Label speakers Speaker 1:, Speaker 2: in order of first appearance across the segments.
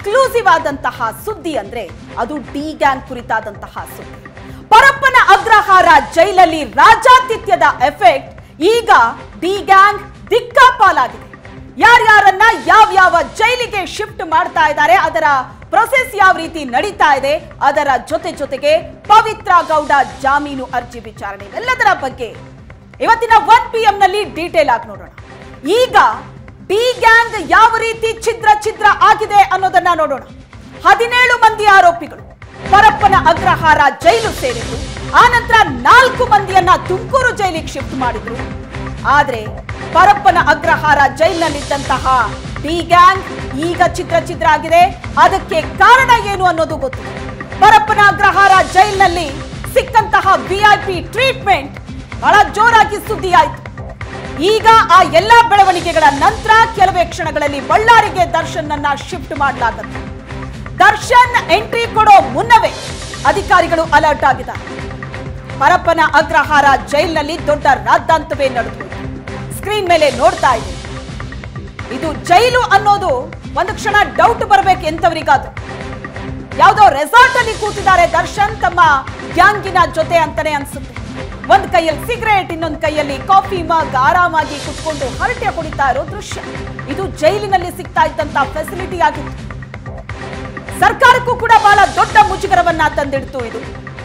Speaker 1: Exclusive ಆದಂತಹ ಸುದ್ದಿ ಅಂದ್ರೆ ಅದು ಡಿ ಗ್ಯಾಂಗ್ ಕುರಿತಾದಂತಹ ಸುದ್ದಿ. ಪರಪ್ಪನ ಅಗ್ರಹಾರ ಜೈಲಲ್ಲಿ ರಾಜಾತಿಥ್ಯದ ಎಫೆಕ್ಟ್ ಈಗ ಡಿ ಗ್ಯಾಂಗ್ ದಿಕ್ಕಾಪಾಲಾಗಿದೆ. ಯಾರ್ಯಾರನ್ನ ಯಾವ ಜೈಲಿಗೆ ಶಿಫ್ಟ್ ಮಾಡ್ತಾ ಇದ್ದಾರೆ, ಅದರ ಪ್ರೊಸೆಸ್ ಯಾವ ರೀತಿ ನಡೀತಾ ಇದೆ, ಅದರ ಜೊತೆಗೆ ಪವಿತ್ರ ಗೌಡ ಜಾಮೀನು ಅರ್ಜಿ ವಿಚಾರಣೆ ಎಲ್ಲದರ ಬಗ್ಗೆ ಇವತ್ತಿನ 1 PM ನಲ್ಲಿ ಡೀಟೇಲ್ ಆಗಿ ನೋಡೋಣ. ಈಗ ಡಿ ಗ್ಯಾಂಗ್ ಯಾವ ರೀತಿ ಛಿದ್ರ ಆಗಿದೆ ಅನ್ನೋದನ್ನ ನೋಡೋಣ. 17 ಮಂದಿ ಆರೋಪಿಗಳು ಪರಪ್ಪನ ಅಗ್ರಹಾರ ಜೈಲು ಸೇರಿದ್ದು, ಆ ನಂತರ 4 ಮಂದಿಯನ್ನ ತುಮಕೂರು ಜೈಲಿಗೆ ಶಿಫ್ಟ್ ಮಾಡಿದ್ರು. ಆದ್ರೆ ಪರಪ್ಪನ ಅಗ್ರಹಾರ ಜೈಲಿನಲ್ಲಿದ್ದಂತಹ ಡಿ ಗ್ಯಾಂಗ್ ಈಗ ಛಿದ್ರ ಆಗಿದೆ. ಅದಕ್ಕೆ ಕಾರಣ ಏನು ಅನ್ನೋದು ಗೊತ್ತಿದೆ. ಪರಪ್ಪನ ಅಗ್ರಹಾರ ಜೈಲಿನಲ್ಲಿ ಸಿಕ್ಕಂತಹ VIP ಟ್ರೀಟ್ಮೆಂಟ್ ಬಹಳ ಜೋರಾಗಿ ಸುದ್ದಿ ಆಯಿತು. ಈಗ ಆ ಎಲ್ಲಾ ಬೆಳವಣಿಗೆಗಳ ನಂತರ ಕೆಲವೇ ಕ್ಷಣಗಳಲ್ಲಿ ಬಳ್ಳಾರಿಗೆ ದರ್ಶನ್ ಅನ್ನ ಶಿಫ್ಟ್ ಮಾಡಲಾಗುತ್ತೆ. ದರ್ಶನ್ ಎಂಟ್ರಿ ಕೊಡೋ ಮುನ್ನವೇ ಅಧಿಕಾರಿಗಳು ಅಲರ್ಟ್ ಆಗಿದ್ದಾರೆ. ಪರಪ್ಪನ ಅಗ್ರಹಾರ ಜೈಲಿನಲ್ಲಿ ದೊಡ್ಡ ರಾದ್ದಾಂತವೇ ನಡೆದು ಸ್ಕ್ರೀನ್ ಮೇಲೆ ನೋಡ್ತಾ ಇದೆ. ಇದು ಜೈಲು ಅನ್ನೋದು ಒಂದು ಕ್ಷಣ ಡೌಟ್ ಬರಬೇಕು ಎಂತವರಿಗಾದ್ರು. ಯಾವುದೋ ರೆಸಾರ್ಟ್ ಅಲ್ಲಿ ಕೂತಿದ್ದಾರೆ ದರ್ಶನ್ ತಮ್ಮ ಗ್ಯಾಂಗಿನ ಜೊತೆ ಅಂತಾನೆ ಅನ್ಸುತ್ತೆ. ಒಂದ್ ಕೈಯಲ್ಲಿ ಸಿಗರೇಟ್, ಇನ್ನೊಂದು ಕೈಯಲ್ಲಿ ಕಾಫಿ ಮಗ್ ಆರಾಮಾಗಿ ಕುತ್ಕೊಂಡು ಹರಟೆ ಹೊಡಿತಾ ಇರೋ ದೃಶ್ಯ. ಇದು ಜೈಲಿನಲ್ಲಿ ಸಿಗ್ತಾ ಇದ್ದಂತ ಫೆಸಿಲಿಟಿ ಆಗಿತ್ತು. ಸರ್ಕಾರಕ್ಕೂ ಕೂಡ ಬಹಳ ದೊಡ್ಡ ಮುಜುಗರವನ್ನ ತಂದಿಡ್ತು ಇದು.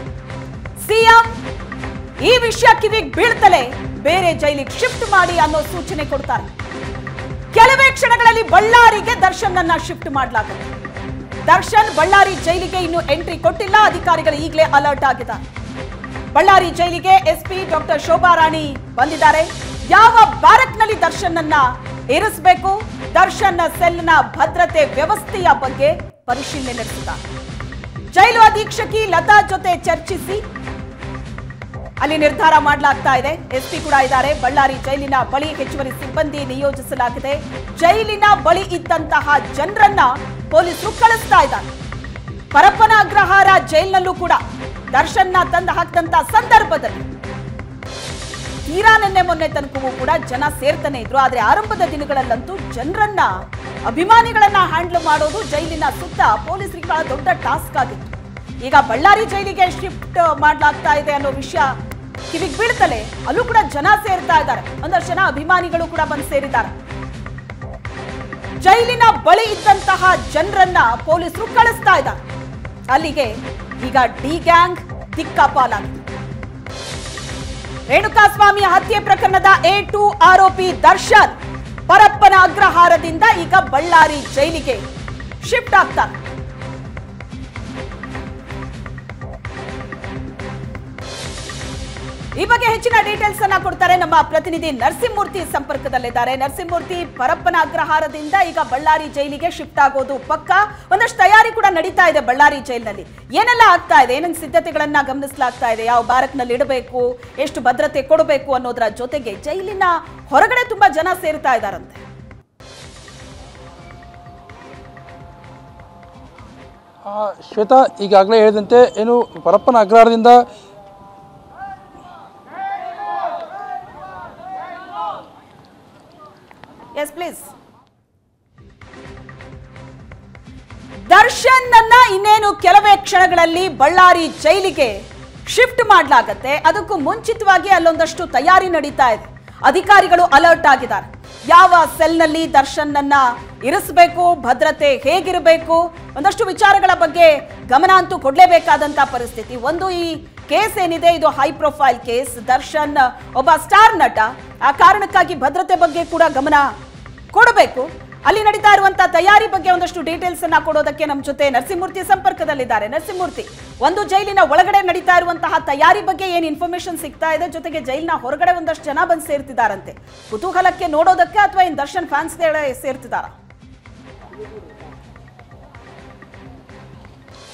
Speaker 1: ಸಿಎಂ ಈ ವಿಷಯ ಕಿವಿಗೆ ಬೀಳ್ತಲೇ ಬೇರೆ ಜೈಲಿಗೆ ಶಿಫ್ಟ್ ಮಾಡಿ ಅನ್ನೋ ಸೂಚನೆ ಕೊಡ್ತಾರೆ. ಕೆಲವೇ ಕ್ಷಣಗಳಲ್ಲಿ ಬಳ್ಳಾರಿಗೆ ದರ್ಶನ್ ಅನ್ನ ಶಿಫ್ಟ್ ಮಾಡಲಾಗುತ್ತೆ. ದರ್ಶನ್ ಬಳ್ಳಾರಿ ಜೈಲಿಗೆ ಇನ್ನು ಎಂಟ್ರಿ ಕೊಟ್ಟಿಲ್ಲ. ಅಧಿಕಾರಿಗಳು ಈಗಲೇ ಅಲರ್ಟ್ ಆಗಿದ್ದಾರೆ. ಬಳ್ಳಾರಿ ಜೈಲಿಗೆ SP ಡಾಕ್ಟರ್ ಶೋಭಾ ರಾಣಿ ಬಂದಿದ್ದಾರೆ. ಯಾವ ಬ್ಯಾರಕ್ನಲ್ಲಿ ದರ್ಶನ್ ಅನ್ನ ಇರಿಸಬೇಕು, ದರ್ಶನ್ ಸೆಲ್ನ ಭದ್ರತೆ ವ್ಯವಸ್ಥೆಯ ಬಗ್ಗೆ ಪರಿಶೀಲನೆ ನಡೆಸಿದ್ದಾರೆ. ಜೈಲು ಅಧೀಕ್ಷಕಿ ಲತಾ ಜೊತೆ ಚರ್ಚಿಸಿ ಅಲ್ಲಿ ನಿರ್ಧಾರ ಮಾಡಲಾಗ್ತಾ ಇದೆ. SP ಕೂಡ ಇದ್ದಾರೆ. ಬಳ್ಳಾರಿ ಜೈಲಿನ ಬಳಿ ಹೆಚ್ಚುವರಿ ಸಿಬ್ಬಂದಿ ನಿಯೋಜಿಸಲಾಗಿದೆ. ಜೈಲಿನ ಬಳಿ ಇದ್ದಂತಹ ಜನರನ್ನ ಪೊಲೀಸರು ಕಳಿಸ್ತಾ ಇದ್ದಾರೆ. ಪರಪ್ಪನ ಅಗ್ರಹಾರ ಜೈಲಿನಲ್ಲೂ ಕೂಡ ದರ್ಶನ್ನ ತಂದು ಹಾಕಿದಂತ ಸಂದರ್ಭದಲ್ಲಿ ತೀರಾ ಮೊನ್ನೆ ತನಕವೂ ಕೂಡ ಜನ ಸೇರ್ತಾನೆ ಇದ್ರು. ಆದ್ರೆ ಆರಂಭದ ದಿನಗಳಲ್ಲಂತೂ ಜನರನ್ನ, ಅಭಿಮಾನಿಗಳನ್ನ ಹ್ಯಾಂಡಲ್ ಮಾಡೋದು ಜೈಲಿನ ಸುತ್ತ ಪೊಲೀಸರಿಗೆ ಬಹಳ ದೊಡ್ಡ ಟಾಸ್ಕ್ ಆಗಿತ್ತು. ಈಗ ಬಳ್ಳಾರಿ ಜೈಲಿಗೆ ಶಿಫ್ಟ್ ಮಾಡಲಾಗ್ತಾ ಇದೆ ಅನ್ನೋ ವಿಷಯ ಕಿವಿಗೆ ಬೀಳ್ತಲೇ ಅಲ್ಲೂ ಕೂಡ ಜನ ಸೇರ್ತಾ ಇದ್ದಾರೆ. ಒಂದಷ್ಟು ಜನ ಅಭಿಮಾನಿಗಳು ಕೂಡ ಬಂದು ಸೇರಿದ್ದಾರೆ. ಜೈಲಿನ ಬಳಿ ಇದ್ದಂತಹ ಜನರನ್ನ ಪೊಲೀಸರು ಕಳಿಸ್ತಾ ಇದ್ದಾರೆ. ಅಲ್ಲಿಗೆ ಈಗ ಡಿ ಗ್ಯಾಂಗ್ ದಿಕ್ಕಾಪಾಲಾಗಿದೆ. ರೇಣುಕಾಸ್ವಾಮಿ ಹತ್ಯೆ ಪ್ರಕರಣದ A2 ಆರೋಪಿ ದರ್ಶನ್ ಪರಪ್ಪನ ಅಗ್ರಹಾರದಿಂದ ಈಗ ಬಳ್ಳಾರಿ ಜೈಲಿಗೆ ಶಿಫ್ಟ್ ಆಗ್ತಾರೆ. ಈ ಬಗ್ಗೆ ಹೆಚ್ಚಿನ ಡೀಟೇಲ್ಸ್ ಅನ್ನ ಕೊಡ್ತಾರೆ ನಮ್ಮ ಪ್ರತಿನಿಧಿ ನರಸಿಂಹಮೂರ್ತಿ ಸಂಪರ್ಕದಲ್ಲಿದ್ದಾರೆ. ನರಸಿಂಹಮೂರ್ತಿ, ಪರಪ್ಪನ ಅಗ್ರಹಾರದಿಂದ ಈಗ ಬಳ್ಳಾರಿ ಜೈಲಿಗೆ ಶಿಫ್ಟ್ ಆಗೋದು ಪಕ್ಕ. ಒಂದಷ್ಟು ತಯಾರಿ ಕೂಡ ನಡೀತಾ ಇದೆ ಬಳ್ಳಾರಿ ಜೈಲಿನಲ್ಲಿ. ಏನೆಲ್ಲ ಆಗ್ತಾ ಇದೆ, ಏನೇನು ಸಿದ್ಧತೆಗಳನ್ನ ಗಮನಿಸಲಾಗ್ತಾ ಇದೆ, ಯಾವ ಬ್ಯಾರಕ್ನಲ್ಲಿ ಇಡಬೇಕು, ಎಷ್ಟು ಭದ್ರತೆ ಕೊಡಬೇಕು ಅನ್ನೋದರ ಜೊತೆಗೆ ಜೈಲಿನ ಹೊರಗಡೆ ತುಂಬಾ ಜನ ಸೇರ್ತಾ ಇದ್ದಾರಂತೆ.
Speaker 2: ಶ್ವೇತಾ, ಈಗಾಗಲೇ ಹೇಳಿದಂತೆ ಏನು ಪರಪ್ಪನ ಅಗ್ರಹಾರದಿಂದ
Speaker 1: ದರ್ಶನ್ ಅನ್ನ ಇನ್ನೇನು ಕೆಲವೇ ಕ್ಷಣಗಳಲ್ಲಿ ಬಳ್ಳಾರಿ ಜೈಲಿಗೆ ಶಿಫ್ಟ್ ಮಾಡಲಾಗತ್ತೆ. ಅದಕ್ಕೂ ಮುಂಚಿತವಾಗಿ ಅಲ್ಲೊಂದಷ್ಟು ತಯಾರಿ ನಡೀತಾ ಇದೆ. ಅಧಿಕಾರಿಗಳು ಅಲರ್ಟ್ ಆಗಿದ್ದಾರೆ. ಯಾವ ಸೆಲ್ನಲ್ಲಿ ದರ್ಶನ್ ಅನ್ನ ಇರಿಸಬೇಕು, ಭದ್ರತೆ ಹೇಗಿರಬೇಕು, ಒಂದಷ್ಟು ವಿಚಾರಗಳ ಬಗ್ಗೆ ಗಮನ ಅಂತೂ ಕೊಡಲೇಬೇಕಾದಂತ ಪರಿಸ್ಥಿತಿ. ಒಂದು, ಈ ಕೇಸ್ ಏನಿದೆ ಇದು ಹೈ ಪ್ರೊಫೈಲ್ ಕೇಸ್. ದರ್ಶನ್ ಒಬ್ಬ ಸ್ಟಾರ್ ನಟ. ಆ ಕಾರಣಕ್ಕಾಗಿ ಭದ್ರತೆ ಬಗ್ಗೆ ಕೂಡ ಗಮನ ಕೊಡಬೇಕು. ಅಲ್ಲಿ ನಡೀತಾ ಇರುವಂತಹ ತಯಾರಿ ಬಗ್ಗೆ ಒಂದಷ್ಟು ಡೀಟೇಲ್ಸ್ ಅನ್ನ ಕೊಡೋದಕ್ಕೆ ನಮ್ಮ ಜೊತೆ ನರಸಿಂಹಮೂರ್ತಿ ಸಂಪರ್ಕದಲ್ಲಿದ್ದಾರೆ. ನರಸಿಂಹಮೂರ್ತಿ, ಒಂದು ಜೈಲಿನ ಒಳಗಡೆ ನಡೀತಾ ಇರುವಂತಹ ತಯಾರಿ ಬಗ್ಗೆ ಏನ್ ಇನ್ಫಾರ್ಮೇಶನ್ ಸಿಗ್ತಾ ಇದೆ, ಜೊತೆಗೆ ಜೈಲಿನ ಹೊರಗಡೆ ಒಂದಷ್ಟು ಜನ ಬಂದು ಸೇರ್ತಿದಾರಂತೆ, ಕುತೂಹಲಕ್ಕೆ ನೋಡೋದಕ್ಕೆ ಅಥವಾ ಏನ್ ದರ್ಶನ್ ಫ್ಯಾನ್ಸ್ ಸೇರ್ತಿದಾರ?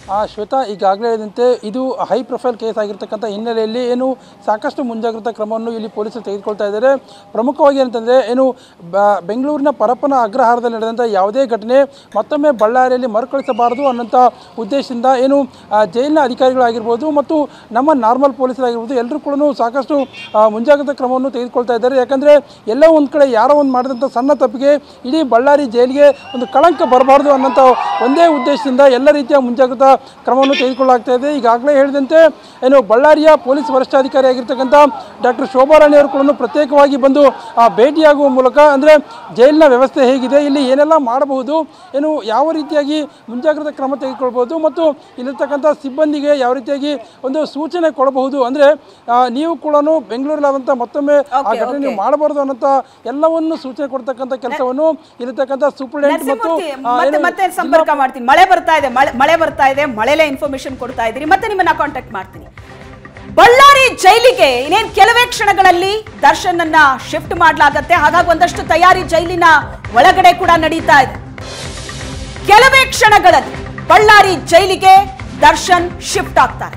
Speaker 2: ಶ್ವೇತಾ, ಈಗಾಗಲೇ ಹೇಳಿದಂತೆ ಇದು ಹೈ ಪ್ರೊಫೈಲ್ ಕೇಸ್ ಆಗಿರ್ತಕ್ಕಂಥ ಹಿನ್ನೆಲೆಯಲ್ಲಿ ಏನು ಸಾಕಷ್ಟು ಮುಂಜಾಗ್ರತಾ ಕ್ರಮವನ್ನು ಇಲ್ಲಿ ಪೊಲೀಸರು ತೆಗೆದುಕೊಳ್ತಾ ಇದ್ದಾರೆ. ಪ್ರಮುಖವಾಗಿ ಏನಂತಂದರೆ ಏನು ಬೆಂಗಳೂರಿನ ಪರಪ್ಪನ ಅಗ್ರಹಾರದಲ್ಲಿ ನಡೆದಂಥ ಯಾವುದೇ ಘಟನೆ ಮತ್ತೊಮ್ಮೆ ಬಳ್ಳಾರಿಯಲ್ಲಿ ಮರುಕಳಿಸಬಾರದು ಅನ್ನೋಂಥ ಉದ್ದೇಶದಿಂದ ಏನು ಜೈಲಿನ ಅಧಿಕಾರಿಗಳಾಗಿರ್ಬೋದು ಮತ್ತು ನಮ್ಮ ನಾರ್ಮಲ್ ಪೊಲೀಸರಾಗಿರ್ಬೋದು ಎಲ್ಲರೂ ಕೂಡ ಸಾಕಷ್ಟು ಮುಂಜಾಗ್ರತಾ ಕ್ರಮವನ್ನು ತೆಗೆದುಕೊಳ್ತಾ ಇದ್ದಾರೆ. ಯಾಕಂದರೆ ಎಲ್ಲ ಒಂದು ಕಡೆ ಯಾರೋ ಒಂದು ಮಾಡಿದಂಥ ಸಣ್ಣ ತಪ್ಪಿಗೆ ಇಡೀ ಬಳ್ಳಾರಿ ಜೈಲಿಗೆ ಒಂದು ಕಳಂಕ ಬರಬಾರ್ದು ಅನ್ನೋಂಥ ಒಂದೇ ಉದ್ದೇಶದಿಂದ ಎಲ್ಲ ರೀತಿಯ ಮುಂಜಾಗ್ರತಾ ಕ್ರಮವನ್ನು ತೆಗೆದುಕೊಳ್ಳಲಾಗ್ತಾ ಇದೆ. ಈಗಾಗಲೇ ಹೇಳಿದಂತೆ ಏನು ಬಳ್ಳಾರಿಯ ಪೊಲೀಸ್ ವರಿಷ್ಠಾಧಿಕಾರಿ ಆಗಿರ್ತಕ್ಕಂಥ ಡಾಕ್ಟರ್ ಶೋಭಾ ರಾಣಿ ಅವರು ಕೂಡ ಪ್ರತ್ಯೇಕವಾಗಿ ಬಂದು ಭೇಟಿಯಾಗುವ ಮೂಲಕ ಅಂದರೆ ಜೈಲಿನ ವ್ಯವಸ್ಥೆ ಹೇಗಿದೆ, ಇಲ್ಲಿ ಏನೆಲ್ಲ ಮಾಡಬಹುದು, ಏನು ಯಾವ ರೀತಿಯಾಗಿ ಮುಂಜಾಗ್ರತಾ ಕ್ರಮ ತೆಗೆದುಕೊಳ್ಬೋದು ಮತ್ತು ಇಲ್ಲಿರ್ತಕ್ಕಂಥ ಸಿಬ್ಬಂದಿಗೆ ಯಾವ ರೀತಿಯಾಗಿ ಒಂದು ಸೂಚನೆ ಕೊಡಬಹುದು, ಅಂದರೆ ನೀವು ಕೂಡ ಬೆಂಗಳೂರಲ್ಲಾದಂಥ ಮತ್ತೊಮ್ಮೆ ಆ ಘಟನೆ ನೀವು ಮಾಡಬಾರ್ದು ಅನ್ನೋಂಥ ಎಲ್ಲವನ್ನು ಸೂಚನೆ ಕೊಡ್ತಕ್ಕಂಥ ಕೆಲಸವನ್ನು ಇಲ್ಲಿರ್ತಕ್ಕಂಥ ಸೂಪರಿಂಟೆಂಡೆಂಟ್
Speaker 1: ಮತ್ತು ಸಂಪರ್ಕ ಮಾಡ್ತೀನಿ. ಮಳೆ ಬರ್ತಾ ಇದೆ, ಮಳೆಲೇ ಇನ್ಫಾರ್ಮೇಶನ್ ಕೊಡ್ತಾ ಇದ್ದೀರಿ, ಮತ್ತೆ ನಿಮ್ಮನ್ನ ಕಾಂಟ್ಯಾಕ್ಟ್ ಮಾಡ್ತೀನಿ. ಬಳ್ಳಾರಿ ಜೈಲಿಗೆ ಇನ್ನೇನು ಕೆಲವೇ ಕ್ಷಣಗಳಲ್ಲಿ ದರ್ಶನ್ ಅನ್ನ ಶಿಫ್ಟ್ ಮಾಡಲಾಗತ್ತೆ. ಹಾಗಾಗಿ ಒಂದಷ್ಟು ತಯಾರಿ ಜೈಲಿನ ಒಳಗಡೆ ಕೂಡ ನಡೀತಾ ಇದೆ. ಕೆಲವೇ ಕ್ಷಣಗಳಲ್ಲಿ ಬಳ್ಳಾರಿ ಜೈಲಿಗೆ ದರ್ಶನ್ ಶಿಫ್ಟ್ ಆಗ್ತಾರೆ.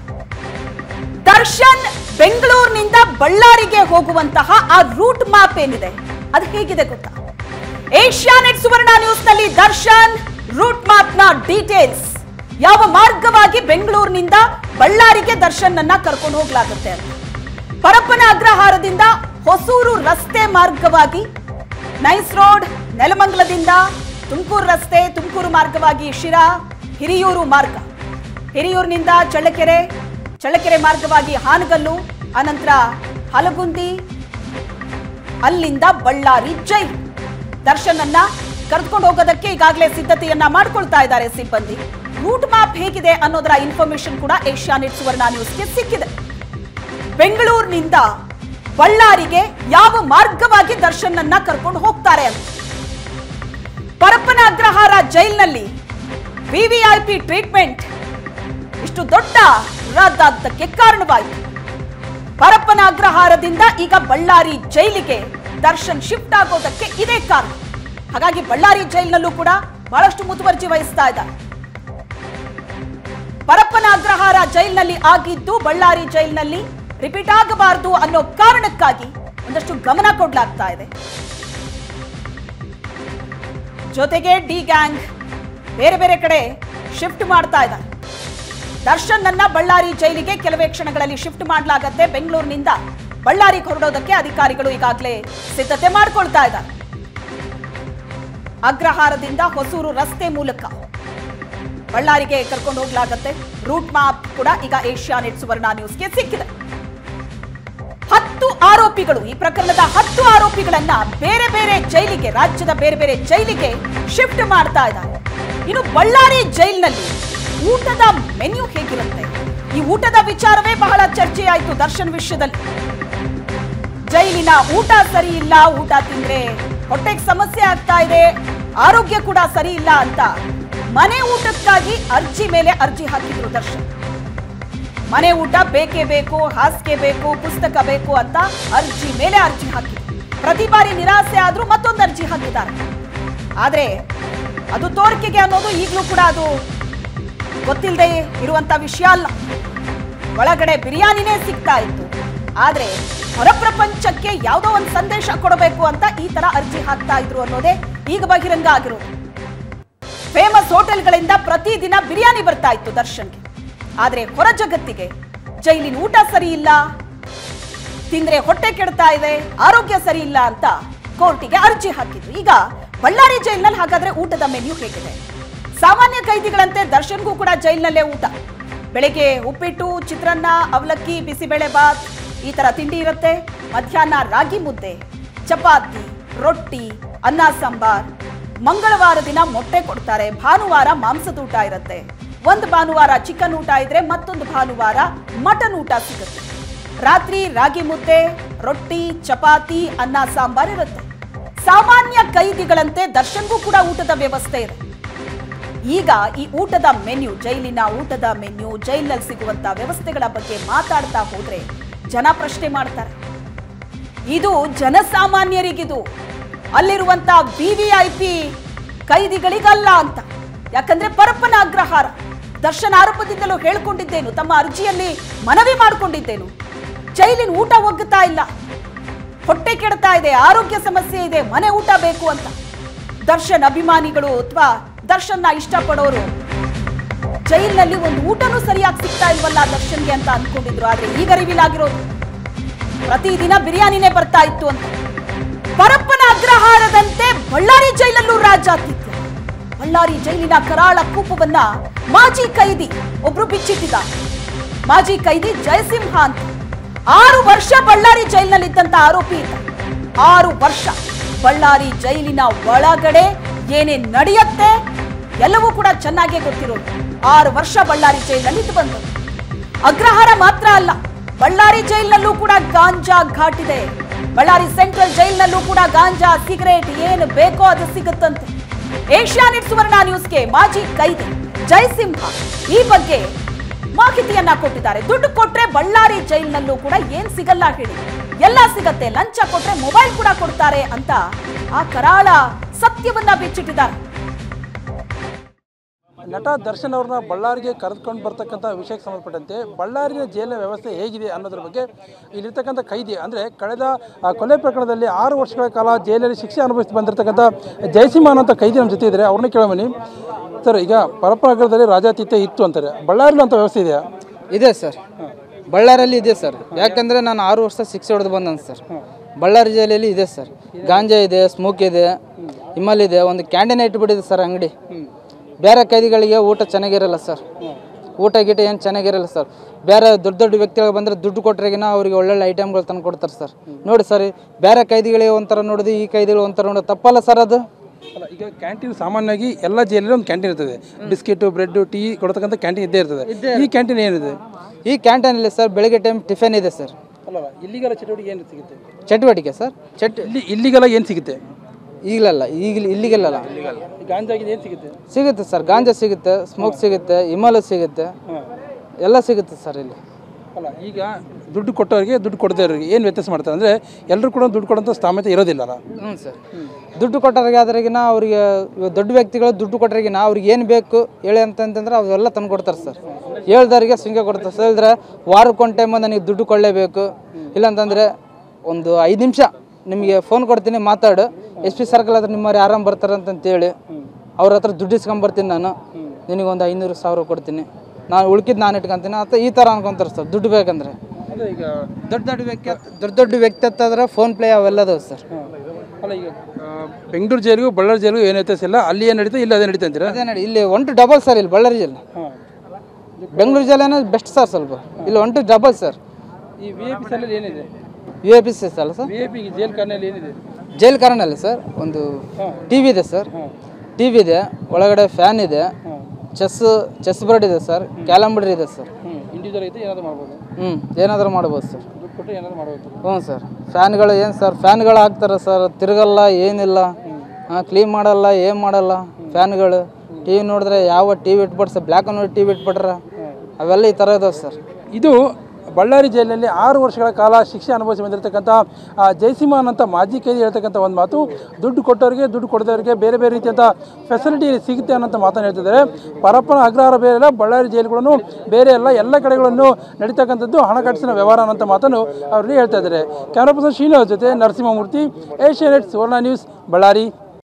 Speaker 1: ದರ್ಶನ್ ಬೆಂಗಳೂರಿನಿಂದ ಬಳ್ಳಾರಿಗೆ ಹೋಗುವಂತಹ ಆ ರೂಟ್ ಮ್ಯಾಪ್ ಏನಿದೆ ಅದು ಹೇಗಿದೆ ಗೊತ್ತಾ? ಏಷ್ಯಾನೆಟ್ ಸುವರ್ಣ ನ್ಯೂಸ್ ನಲ್ಲಿ ದರ್ಶನ್ ರೂಟ್ ಮ್ಯಾಪ್ ನ ಡೀಟೇಲ್ಸ್, ಯಾವ ಮಾರ್ಗವಾಗಿ ಬೆಂಗಳೂರಿನಿಂದ ಬಳ್ಳಾರಿಗೆ ದರ್ಶನ್ ಅನ್ನ ಕರ್ಕೊಂಡು ಹೋಗ್ಲಾಗುತ್ತೆ ಅಂತ. ಪರಪ್ಪನ ಅಗ್ರಹಾರದಿಂದ ಹೊಸೂರು ರಸ್ತೆ ಮಾರ್ಗವಾಗಿ ನೈಸ್ ರೋಡ್, ನೆಲಮಂಗಲದಿಂದ ತುಮಕೂರು ರಸ್ತೆ, ತುಮಕೂರು ಮಾರ್ಗವಾಗಿ ಶಿರಾ, ಹಿರಿಯೂರು ಮಾರ್ಗ, ಹಿರಿಯೂರಿನಿಂದ ಚಳ್ಳಕೆರೆ ಮಾರ್ಗವಾಗಿ ಹಾನಗಲ್ಲು, ಅನಂತರ ಹಲಗುಂದಿ, ಅಲ್ಲಿಂದ ಬಳ್ಳಾರಿ ಜೈಲು. ದರ್ಶನ್ ಅನ್ನ ಕರೆದುಕೊಂಡು ಹೋಗೋದಕ್ಕೆ ಈಗಾಗಲೇ ಸಿದ್ಧತೆಯನ್ನ ಮಾಡ್ಕೊಳ್ತಾ ಇದ್ದಾರೆ ಸಿಬ್ಬಂದಿ. ರೂಟ್ ಮ್ಯಾಪ್ ಹೇಗಿದೆ ಅನ್ನೋದರ ಇನ್ಫಾರ್ಮೇಶನ್ ಕೂಡ ಏಷ್ಯಾನೆಟ್ ಸುವರ್ಣ ನ್ಯೂಸ್ಗೆ ಸಿಕ್ಕಿದೆ. ಬೆಂಗಳೂರಿನಿಂದ ಬಳ್ಳಾರಿಗೆ ಯಾವ ಮಾರ್ಗವಾಗಿ ದರ್ಶನ್ ಅನ್ನ ಕರ್ಕೊಂಡು ಹೋಗ್ತಾರೆ ಅಂತ. ಪರಪ್ಪನ ಅಗ್ರಹಾರ ಜೈಲಿನಲ್ಲಿ ವಿವಿಐಪಿ ಟ್ರೀಟ್ಮೆಂಟ್ ಇಷ್ಟು ದೊಡ್ಡ ರದ್ದಾದ್ದಕ್ಕೆ ಕಾರಣವಾಯಿತು. ಪರಪ್ಪನ ಅಗ್ರಹಾರದಿಂದ ಈಗ ಬಳ್ಳಾರಿ ಜೈಲಿಗೆ ದರ್ಶನ್ ಶಿಫ್ಟ್ ಆಗೋದಕ್ಕೆ ಇದೇ ಕಾರಣ. ಹಾಗಾಗಿ ಬಳ್ಳಾರಿ ಜೈಲಿನಲ್ಲೂ ಕೂಡ ಬಹಳಷ್ಟು ಮುತುವರ್ಜಿ ವಹಿಸ್ತಾ ಇದ್ದಾರೆ. ಪರಪ್ಪನ ಅಗ್ರಹಾರ ಜೈಲಿನಲ್ಲಿ ಆಗಿದ್ದು ಬಳ್ಳಾರಿ ಜೈಲಿನಲ್ಲಿ ರಿಪೀಟ್ ಆಗಬಾರದು ಅನ್ನೋ ಕಾರಣಕ್ಕಾಗಿ ಒಂದಷ್ಟು ಗಮನ ಕೊಡಲಾಗ್ತಾ ಇದೆ. ಜೊತೆಗೆ ಡಿ ಗ್ಯಾಂಗ್ ಬೇರೆ ಬೇರೆ ಕಡೆ ಶಿಫ್ಟ್ ಮಾಡ್ತಾ ಇದ್ದಾರೆ. ದರ್ಶನ್ ಅನ್ನ ಬಳ್ಳಾರಿ ಜೈಲಿಗೆ ಕೆಲವೇ ಕ್ಷಣಗಳಲ್ಲಿ ಶಿಫ್ಟ್ ಮಾಡಲಾಗತ್ತೆ. ಬೆಂಗಳೂರಿನಿಂದ ಬಳ್ಳಾರಿಗೆ ಹೊರಡೋದಕ್ಕೆ ಅಧಿಕಾರಿಗಳು ಈಗಾಗಲೇ ಸಿದ್ಧತೆ ಮಾಡ್ಕೊಳ್ತಾ ಇದ್ದಾರೆ. ಅಗ್ರಹಾರದಿಂದ ಹೊಸೂರು ರಸ್ತೆ ಮೂಲಕ ಬಳ್ಳಾರಿಗೆ ಕರ್ಕೊಂಡು ಹೋಗ್ಲಾಗತ್ತೆ. ರೂಟ್ ಮ್ಯಾಪ್ ಕೂಡ ಈಗ ಏಷ್ಯಾನೆಟ್ ಸುವರ್ಣ ನ್ಯೂಸ್ಗೆ ಸಿಕ್ಕಿದೆ. 10 ಆರೋಪಿಗಳು, ಈ ಪ್ರಕರಣದ 10 ಆರೋಪಿಗಳನ್ನ ಬೇರೆ ಬೇರೆ ಜೈಲಿಗೆ, ರಾಜ್ಯದ ಬೇರೆ ಬೇರೆ ಜೈಲಿಗೆ ಶಿಫ್ಟ್ ಮಾಡ್ತಾ ಇದ್ದಾರೆ. ಇನ್ನು ಬಳ್ಳಾರಿ ಜೈಲಿನಲ್ಲಿ ಊಟದ ಮೆನ್ಯೂ ಹೇಗಿರುತ್ತೆ? ಈ ಊಟದ ವಿಚಾರವೇ ಬಹಳ ಚರ್ಚೆಯಾಯಿತು ದರ್ಶನ್ ವಿಷಯದಲ್ಲಿ. ಜೈಲಿನ ಊಟ ಸರಿ ಇಲ್ಲ, ಊಟ ತಿಂದ್ರೆ ಹೊಟ್ಟೆಗೆ ಸಮಸ್ಯೆ ಆಗ್ತಾ ಇದೆ, ಆರೋಗ್ಯ ಕೂಡ ಸರಿ ಇಲ್ಲ ಅಂತ ಮನೆ ಊಟಕ್ಕಾಗಿ ಅರ್ಜಿ ಮೇಲೆ ಅರ್ಜಿ ಹಾಕಿದ್ರು ದರ್ಶನ್. ಮನೆ ಊಟ ಬೇಕೇ ಬೇಕು, ಹಾಸಿಗೆ ಬೇಕು, ಪುಸ್ತಕ ಬೇಕು ಅಂತ ಅರ್ಜಿ ಮೇಲೆ ಅರ್ಜಿ ಹಾಕಿದ್ರು. ಪ್ರತಿ ಬಾರಿ ನಿರಾಸೆ ಆದ್ರೂ ಮತ್ತೊಂದು ಅರ್ಜಿ ಹಾಕಿದ್ದಾರೆ. ಆದ್ರೆ ಅದು ತೋರಿಕೆಗೆ ಅನ್ನೋದು ಈಗಲೂ ಕೂಡ ಅದು ಗೊತ್ತಿಲ್ಲದೆ ಇರುವಂತ ವಿಷಯ ಅಲ್ಲ. ಒಳಗಡೆ ಬಿರಿಯಾನಿನೇ ಸಿಗ್ತಾ ಇತ್ತು, ಆದ್ರೆ ಹೊರ ಪ್ರಪಂಚಕ್ಕೆ ಯಾವುದೋ ಒಂದು ಸಂದೇಶ ಕೊಡಬೇಕು ಅಂತ ಈ ತರ ಅರ್ಜಿ ಹಾಕ್ತಾ ಇದ್ರು ಅನ್ನೋದೇ ಈಗ ಬಹಿರಂಗ ಆಗಿರೋದು. ಫೇಮಸ್ ಹೋಟೆಲ್ಗಳಿಂದ ಪ್ರತಿದಿನ ಬಿರಿಯಾನಿ ಬರ್ತಾ ಇತ್ತು ದರ್ಶನ್ಗೆ. ಆದ್ರೆ ಹೊರ ಜಗತ್ತಿಗೆ ಜೈಲಿನ ಊಟ ಸರಿ ಇಲ್ಲ, ತಿಂದ್ರೆ ಹೊಟ್ಟೆ ಕೆಡ್ತಾ ಇದೆ, ಆರೋಗ್ಯ ಸರಿ ಇಲ್ಲ ಅಂತ ಕೋರ್ಟಿಗೆ ಅರ್ಜಿ ಹಾಕಿದ್ರು. ಈಗ ಬಳ್ಳಾರಿ ಜೈಲಿನಲ್ಲಿ ಹಾಗಾದ್ರೆ ಊಟದ ಮೆನ್ಯೂ ಹೇಗಿದೆ? ಸಾಮಾನ್ಯ ಕೈದಿಗಳಂತೆ ದರ್ಶನ್ಗೂ ಕೂಡ ಜೈಲಿನಲ್ಲೇ ಊಟ. ಬೆಳಗ್ಗೆ ಉಪ್ಪಿಟ್ಟು, ಚಿತ್ರಾನ್ನ, ಅವಲಕ್ಕಿ, ಬಿಸಿಬೇಳೆ ಬಾತ್ ಈ ತರ ತಿಂಡಿ ಇರುತ್ತೆ. ಮಧ್ಯಾಹ್ನ ರಾಗಿ ಮುದ್ದೆ, ಚಪಾತಿ, ರೊಟ್ಟಿ, ಅನ್ನ ಸಾಂಬಾರ್. ಮಂಗಳವಾರ ದಿನ ಮೊಟ್ಟೆ ಕೊಡ್ತಾರೆ. ಭಾನುವಾರ ಮಾಂಸದ ಊಟ ಇರುತ್ತೆ. ಒಂದು ಭಾನುವಾರ ಚಿಕನ್ ಊಟ ಇದ್ರೆ ಮತ್ತೊಂದು ಭಾನುವಾರ ಮಟನ್ ಊಟ ಸಿಗುತ್ತೆ. ರಾತ್ರಿ ರಾಗಿ ಮುದ್ದೆ, ರೊಟ್ಟಿ, ಚಪಾತಿ, ಅನ್ನ ಸಾಂಬಾರ್ ಇರುತ್ತೆ. ಸಾಮಾನ್ಯ ಕೈದಿಗಳಂತೆ ದರ್ಶನ್ಗೂ ಕೂಡ ಊಟದ ವ್ಯವಸ್ಥೆ ಇದೆ. ಈಗ ಈ ಊಟದ ಮೆನ್ಯೂ, ಜೈಲಿನ ಊಟದ ಮೆನ್ಯೂ, ಜೈಲಿನಲ್ಲಿ ಸಿಗುವಂತ ವ್ಯವಸ್ಥೆಗಳ ಬಗ್ಗೆ ಮಾತಾಡ್ತಾ ಹೋದ್ರೆ ಜನ ಪ್ರಶ್ನೆ ಮಾಡ್ತಾರೆ. ಇದು ಜನಸಾಮಾನ್ಯರಿಗಿದು, ಅಲ್ಲಿರುವಂತ ವಿವಿಐಪಿ ಕೈದಿಗಳಿಗಲ್ಲ ಅಂತ. ಯಾಕಂದ್ರೆ ಪರಪ್ಪನ ಅಗ್ರಹಾರ ದರ್ಶನ್ ಆರೋಪದಿಂದಲೂ ಹೇಳಿಕೊಂಡಿದ್ದೇನು, ತಮ್ಮ ಅರ್ಜಿಯಲ್ಲಿ ಮನವಿ ಮಾಡಿಕೊಂಡಿದ್ದೇನು, ಜೈಲಿನ ಊಟ ಒಗ್ಗುತ್ತಾ ಇಲ್ಲ, ಹೊಟ್ಟೆ ಕೆಡ್ತಾ ಇದೆ, ಆರೋಗ್ಯ ಸಮಸ್ಯೆ ಇದೆ, ಮನೆ ಊಟ ಬೇಕು ಅಂತ ದರ್ಶನ್ ಅಭಿಮಾನಿಗಳು ಅಥವಾ ದರ್ಶನ್ನ ಇಷ್ಟಪಡೋರು ಜೈಲಿನಲ್ಲಿ ಒಂದು ಊಟನೂ ಸರಿಯಾಗಿ ಸಿಗ್ತಾ ಇಲ್ವಲ್ಲ ದರ್ಶನ್ಗೆ ಅಂತ ಅನ್ಕೊಂಡಿದ್ರು. ಆದ್ರೆ ಈಗ ರಿವೀಲ್ ಆಗಿರೋದು ಪ್ರತಿದಿನ ಬಿರಿಯಾನಿನೇ ಬರ್ತಾ ಇತ್ತು ಅಂತ. ಪರಪ್ಪನ ಅಗ್ರಹಾರದಂತೆ ಬಳ್ಳಾರಿ ಜೈಲಲ್ಲೂ ರಾಜಾತಿಥ್ಯ. ಬಳ್ಳಾರಿ ಜೈಲಿನ ಕರಾಳ ಕೂಪವನ್ನ ಮಾಜಿ ಕೈದಿ ಒಬ್ರು ಬಿಚ್ಚಿಟ್ಟಿದ್ದಾರೆ. ಮಾಜಿ ಕೈದಿ ಜಯಸಿಂಹ ಅಂತ 6 ವರ್ಷ ಬಳ್ಳಾರಿ ಜೈಲಿನಲ್ಲಿದ್ದಂತ ಆರೋಪಿ ಇದ್ದ. 6 ವರ್ಷ ಬಳ್ಳಾರಿ ಜೈಲಿನ ಒಳಗಡೆ ಏನೇನ್ ನಡೆಯುತ್ತೆ ಎಲ್ಲವೂ ಕೂಡ ಚೆನ್ನಾಗೇ ಗೊತ್ತಿರೋದು. 6 ವರ್ಷ ಬಳ್ಳಾರಿ ಜೈಲಿನಲ್ಲಿ ಇದ್ದು ಬಂದರು. ಅಗ್ರಹಾರ ಮಾತ್ರ ಅಲ್ಲ, ಬಳ್ಳಾರಿ ಜೈಲಿನಲ್ಲೂ ಕೂಡ ಗಾಂಜಾ ಘಾಟಿದೆ. ಬಳ್ಳಾರಿ ಸೆಂಟ್ರಲ್ ಜೈಲಿನಲ್ಲೂ ಕೂಡ ಗಾಂಜಾ, ಸಿಗರೇಟ್ ಏನು ಬೇಕೋ ಅದು ಸಿಗುತ್ತಂತೆ. ಏಷ್ಯಾನೆಟ್ ಸುವರ್ಣ ನ್ಯೂಸ್ಗೆ ಮಾಜಿ ಕೈದಿ ಜಯಸಿಂಹ ಈ ಬಗ್ಗೆ ಮಾಹಿತಿಯನ್ನ ಕೊಟ್ಟಿದ್ದಾರೆ. ದುಡ್ಡು ಕೊಟ್ರೆ ಬಳ್ಳಾರಿ ಜೈಲಿನಲ್ಲೂ ಕೂಡ ಏನ್ ಸಿಗಲ್ಲ ಹೇಳಿ, ಎಲ್ಲ ಸಿಗತ್ತೆ, ಲಂಚ ಕೊಟ್ರೆ ಮೊಬೈಲ್ ಕೂಡ ಕೊಡ್ತಾರೆ ಅಂತ ಆ ಕರಾಳ ಸತ್ಯವನ್ನ ಬಿಚ್ಚಿಟ್ಟಿದ್ದಾರೆ.
Speaker 2: ನಟ ದರ್ಶನ್ ಅವ್ರನ್ನ ಬಳ್ಳಾರಿಗೆ ಕರೆದುಕೊಂಡು ಬರ್ತಕ್ಕಂಥ ವಿಷಯಕ್ಕೆ ಸಂಬಂಧಪಟ್ಟಂತೆ ಬಳ್ಳಾರಿಯ ಜೈಲಿನ ವ್ಯವಸ್ಥೆ ಹೇಗಿದೆ ಅನ್ನೋದ್ರ ಬಗ್ಗೆ ಇಲ್ಲಿರ್ತಕ್ಕಂಥ ಕೈದಿ ಅಂದರೆ ಕಳೆದ ಕೊಲೆ ಪ್ರಕರಣದಲ್ಲಿ 6 ವರ್ಷಗಳ ಕಾಲ ಜೈಲಲ್ಲಿ ಶಿಕ್ಷೆ ಅನುಭವಿಸಿ ಬಂದಿರತಕ್ಕಂಥ ಜಯಸಿಂಹ ಅನ್ನೋಂಥ ಕೈದಿ ನಮ್ಮ ಜೊತೆ ಇದ್ದಾರೆ. ಅವ್ರನ್ನ ಕೇಳಬನ್ನಿ ಸರ್. ಈಗ ಪರಪ್ಪನಗರದಲ್ಲಿ ರಾಜಾತಿಥ್ಯ ಇತ್ತು ಅಂತಾರೆ, ಬಳ್ಳಾರಿಲಿ ಅಂತ ವ್ಯವಸ್ಥೆ ಇದೆಯಾ?
Speaker 3: ಇದೆ ಸರ್, ಬಳ್ಳಾರಿಯಲ್ಲಿ ಇದೆ ಸರ್. ಯಾಕಂದರೆ ನಾನು 6 ವರ್ಷ ಶಿಕ್ಷೆ ಹೊಡೆದು ಬಂದನು ಸರ್. ಬಳ್ಳಾರಿ ಜೈಲಲ್ಲಿ ಇದೆ ಸರ್. ಗಾಂಜಾ ಇದೆ, ಸ್ಮೋಕ್ ಇದೆ, ಹಿಮಲ್ ಇದೆ, ಒಂದು ಕ್ಯಾಂಟೀನ್ ಇಟ್ಬಿಟ್ಟಿದೆ ಸರ್ ಅಂಗಡಿ. ಬೇರೆ ಕೈದಿಗಳಿಗೆ ಊಟ ಚೆನ್ನಾಗಿರಲ್ಲ ಸರ್, ಊಟ ಗೀಟ ಏನು ಚೆನ್ನಾಗಿರಲ್ಲ ಸರ್. ಬೇರೆ ದೊಡ್ಡ ದೊಡ್ಡ ವ್ಯಕ್ತಿಗಳು ಬಂದರೆ ದುಡ್ಡು ಕೊಟ್ಟರೆಗಿನ ಅವ್ರಿಗೆ ಒಳ್ಳೊಳ್ಳೆ ಐಟಮ್ಗಳು ತಂದು ಕೊಡ್ತಾರೆ ಸರ್. ನೋಡಿ ಸರ್, ಬೇರೆ ಕೈದಿಗಳಿಗೆ ಒಂಥರ ನೋಡಿದ್ರೆ ಈ ಕೈದಿಗಳು ಒಂಥರ ನೋಡೋದು ತಪ್ಪಲ್ಲ ಸರ್ ಅದು.
Speaker 2: ಅಲ್ಲ, ಈಗ ಕ್ಯಾಂಟೀನ್ ಸಾಮಾನ್ಯವಾಗಿ ಎಲ್ಲ ಜೈಲಲ್ಲಿ ಒಂದು ಕ್ಯಾಂಟೀನ್ ಇರ್ತದೆ. ಬಿಸ್ಕೆಟು, ಬ್ರೆಡ್, ಟೀ ಕೊಡ್ತಕ್ಕಂಥ ಕ್ಯಾಂಟೀನ್ ಇದ್ದೇ ಇರ್ತದೆ. ಈ ಕ್ಯಾಂಟೀನ್ ಏನಿದೆ? ಈ
Speaker 3: ಕ್ಯಾಂಟೀನಲ್ಲಿ ಸರ್ ಬೆಳಗ್ಗೆ ಟೈಮ್ ಟಿಫನ್ ಇದೆ ಸರ್.
Speaker 2: ಅಲ್ಲ, ಇಲ್ಲಿಗೆಲ್ಲ ಚಟುವಟಿಕೆ ಏನು ಸಿಗುತ್ತೆ?
Speaker 3: ಚಟುವಟಿಕೆ ಸರ್,
Speaker 2: ಇಲ್ಲಿಗೆಲ್ಲ ಏನು ಸಿಗುತ್ತೆ?
Speaker 3: ಈಗಲಲ್ಲ, ಇಲ್ಲಿಗೆಲ್ಲ
Speaker 2: ಗಾಂಜಾಗಿದೆ ಏನು ಸಿಗುತ್ತೆ?
Speaker 3: ಸಿಗುತ್ತೆ ಸರ್, ಗಾಂಜಾ ಸಿಗುತ್ತೆ, ಸ್ಮೋಕ್ ಸಿಗುತ್ತೆ, ಹಿಮಾಲ ಸಿಗುತ್ತೆ, ಎಲ್ಲ ಸಿಗುತ್ತೆ ಸರ್ ಇಲ್ಲಿ.
Speaker 2: ಅಲ್ಲ, ಈಗ ದುಡ್ಡು ಕೊಟ್ಟವರಿಗೆ ದುಡ್ಡು ಕೊಡದವ್ರಿಗೆ ಏನು ವ್ಯತ್ಯಾಸ ಮಾಡ್ತಾರೆ ಅಂದರೆ ಎಲ್ಲರೂ ಕೂಡ ದುಡ್ಡು ಕೊಡೋಂಥ ಸ್ಥಾಮತೆ ಇರೋದಿಲ್ಲ.
Speaker 3: ಹ್ಞೂ ಸರ್, ದುಡ್ಡು ಕೊಟ್ಟವ್ರಿಗೆ ಆದ್ರೆಗಿನ ಅವ್ರಿಗೆ ದೊಡ್ಡ ವ್ಯಕ್ತಿಗಳು ದುಡ್ಡು ಕೊಟ್ಟರಿಗಿನ ಅವ್ರಿಗೆ ಏನು ಬೇಕು ಹೇಳಿ ಅಂತಂತಂದ್ರೆ ಅವೆಲ್ಲ ತಂದು ಕೊಡ್ತಾರೆ ಸರ್. ಹೇಳ್ದವ್ರಿಗೆ ಸಿಂಗೆ ಕೊಡ್ತಾರೆ ಸರ್. ಹೇಳಿದ್ರೆ ವಾರಕ್ಕೊಂದು ಟೈಮ್ ನನಗೆ ದುಡ್ಡು ಕೊಡಲೇಬೇಕು, ಇಲ್ಲಾಂತಂದರೆ ಒಂದು 5 ನಿಮಿಷ ನಿಮಗೆ ಫೋನ್ ಕೊಡ್ತೀನಿ, ಮಾತಾಡು, SP ಸರ್ಕಲ್ ಹತ್ರ ನಿಮ್ಮವ್ರು ಆರಾಮ್ ಬರ್ತಾರೆ ಅಂತಂತೇಳಿ ಅವ್ರ ಹತ್ರ ದುಡ್ಡು ಇಸ್ಕೊಂಬರ್ತೀನಿ, ನಾನು ನಿನಗೊಂದು 500,000 ಕೊಡ್ತೀನಿ, ನಾನು ಉಳ್ಕಿದ್ದು ನಾನು ಇಟ್ಕೊತೀನಿ ಅಂತ ಈ ಥರ ಅನ್ಕೊಂತಾರೆ ಸರ್. ದುಡ್ಡು ಬೇಕಂದ್ರೆ
Speaker 2: ಈಗ
Speaker 3: ದೊಡ್ಡ ವ್ಯಕ್ತಿ ಹತ್ತಾದ್ರೆ ಫೋನ್ ಪೇ ಅವೆಲ್ಲದವು ಸರ್.
Speaker 2: ಅಲ್ಲ, ಈಗ ಬೆಂಗಳೂರು ಜೈಲಿಗೂ ಬಳ್ಳಾರಿ ಜೈಲಿಗೂ ಏನು ವ್ಯತ್ಯಾಸ ಇಲ್ಲ? ಅಲ್ಲಿ ಏನು ನಡೀತಾ ಇಲ್ಲ ಅದೇ ನಡೀತಾ ಅಂತೀರಾ?
Speaker 3: ಅದೇ ನೋಡಿ, ಇಲ್ಲಿ 1 to ಡಬಲ್ ಸರ್. ಇಲ್ಲಿ ಬಳ್ಳಾರಿ ಜೈಲು, ಬೆಂಗಳೂರು ಜೈಲು ಏನೋ ಬೆಸ್ಟ್ ಸರ್. ಸ್ವಲ್ಪ ಇಲ್ಲಿ 1 to ಡಬಲ್ ಸರ್.
Speaker 2: ಈ VIP ಸೆಲ್ಲಲ್ಲಿ ಏನಿದೆ?
Speaker 3: VIP ಅಲ್ಲ ಸರ್,
Speaker 2: VIP ಜೈಲ್ ಕಾರ್ನಲ್ಲಿ ಏನಿದೆ?
Speaker 3: ಜೈಲ್ ಕಾರಣಲ್ಲಿ ಸರ್ ಒಂದು TV ಇದೆ ಸರ್. TV ಇದೆ, ಒಳಗಡೆ ಫ್ಯಾನ್ ಇದೆ, ಚೆಸ್ ಬೋರ್ಡ್ ಇದೆ ಸರ್, ಕ್ಯಾಲಂಬರ್ ಇದೆ ಸರ್.
Speaker 2: ಇಂಡಿವಿಜುವಲ್ ಐತೆ, ಏನಾದರೂ ಮಾಡ್ಬೋದು?
Speaker 3: ಏನಾದರೂ ಮಾಡ್ಬೋದು ಸರ್.
Speaker 2: ದುಡ್ಡು ಕೊಟ್ಟು ಏನಾದರೂ ಮಾಡ್ಬೋದು?
Speaker 3: ಹ್ಞೂ ಸರ್. ಫ್ಯಾನ್ಗಳು ಏನು ಸರ್, ಫ್ಯಾನ್ಗಳು ಹಾಕ್ತಾರೆ ಸರ್, ತಿರುಗಲ್ಲ, ಏನಿಲ್ಲ, ಕ್ಲೀನ್ ಮಾಡಲ್ಲ, ಏನು ಮಾಡಲ್ಲ ಫ್ಯಾನ್ಗಳು. TV ನೋಡಿದ್ರೆ ಯಾವ TV ಇಟ್ಬಿಟ್ಟು sir, black and white TV ಇಟ್ಬಿಟ್ರೆ ಅವೆಲ್ಲ ಈ ಥರ ಇದಾವೆ ಸರ್.
Speaker 2: ಇದು ಬಳ್ಳಾರಿ ಜೈಲಿನಲ್ಲಿ 6 ವರ್ಷಗಳ ಕಾಲ ಶಿಕ್ಷೆ ಅನುಭವಿಸಿ ಬಂದಿರತಕ್ಕಂಥ ಜಯಸಿಂಹ ಅಂತ ಮಾಜಿ ಕೈದಿ ಹೇಳ್ತಕ್ಕಂಥ ಒಂದು ಮಾತು. ದುಡ್ಡು ಕೊಟ್ಟವರಿಗೆ ದುಡ್ಡು ಕೊಡದವರಿಗೆ ಬೇರೆ ಬೇರೆ ರೀತಿಯಂಥ ಫೆಸಿಲಿಟಿ ಸಿಗುತ್ತೆ ಅನ್ನೋಂಥ ಮಾತನ್ನು ಹೇಳ್ತಿದ್ದಾರೆ. ಪರಪ್ಪನ ಅಗ್ರಹಾರ ಬೇರೆ ಇಲ್ಲ, ಬಳ್ಳಾರಿ ಜೈಲುಗಳನ್ನು ಬೇರೆ ಅಲ್ಲ, ಎಲ್ಲ ಕಡೆಗಳನ್ನು ನಡೀತಕ್ಕಂಥದ್ದು ಹಣಕಾಸಿನ ವ್ಯವಹಾರ ಅನ್ನೋಂಥ ಮಾತನ್ನು ಅವ್ರಿಗೆ ಹೇಳ್ತಾ ಇದ್ದಾರೆ. ಕ್ಯಾಮರಾ ಪರ್ಸನ್ ಶ್ರೀನಿವಾಸ್ ಜೊತೆ Narasimhamurthy, Asianet Suvarna news, Ballari.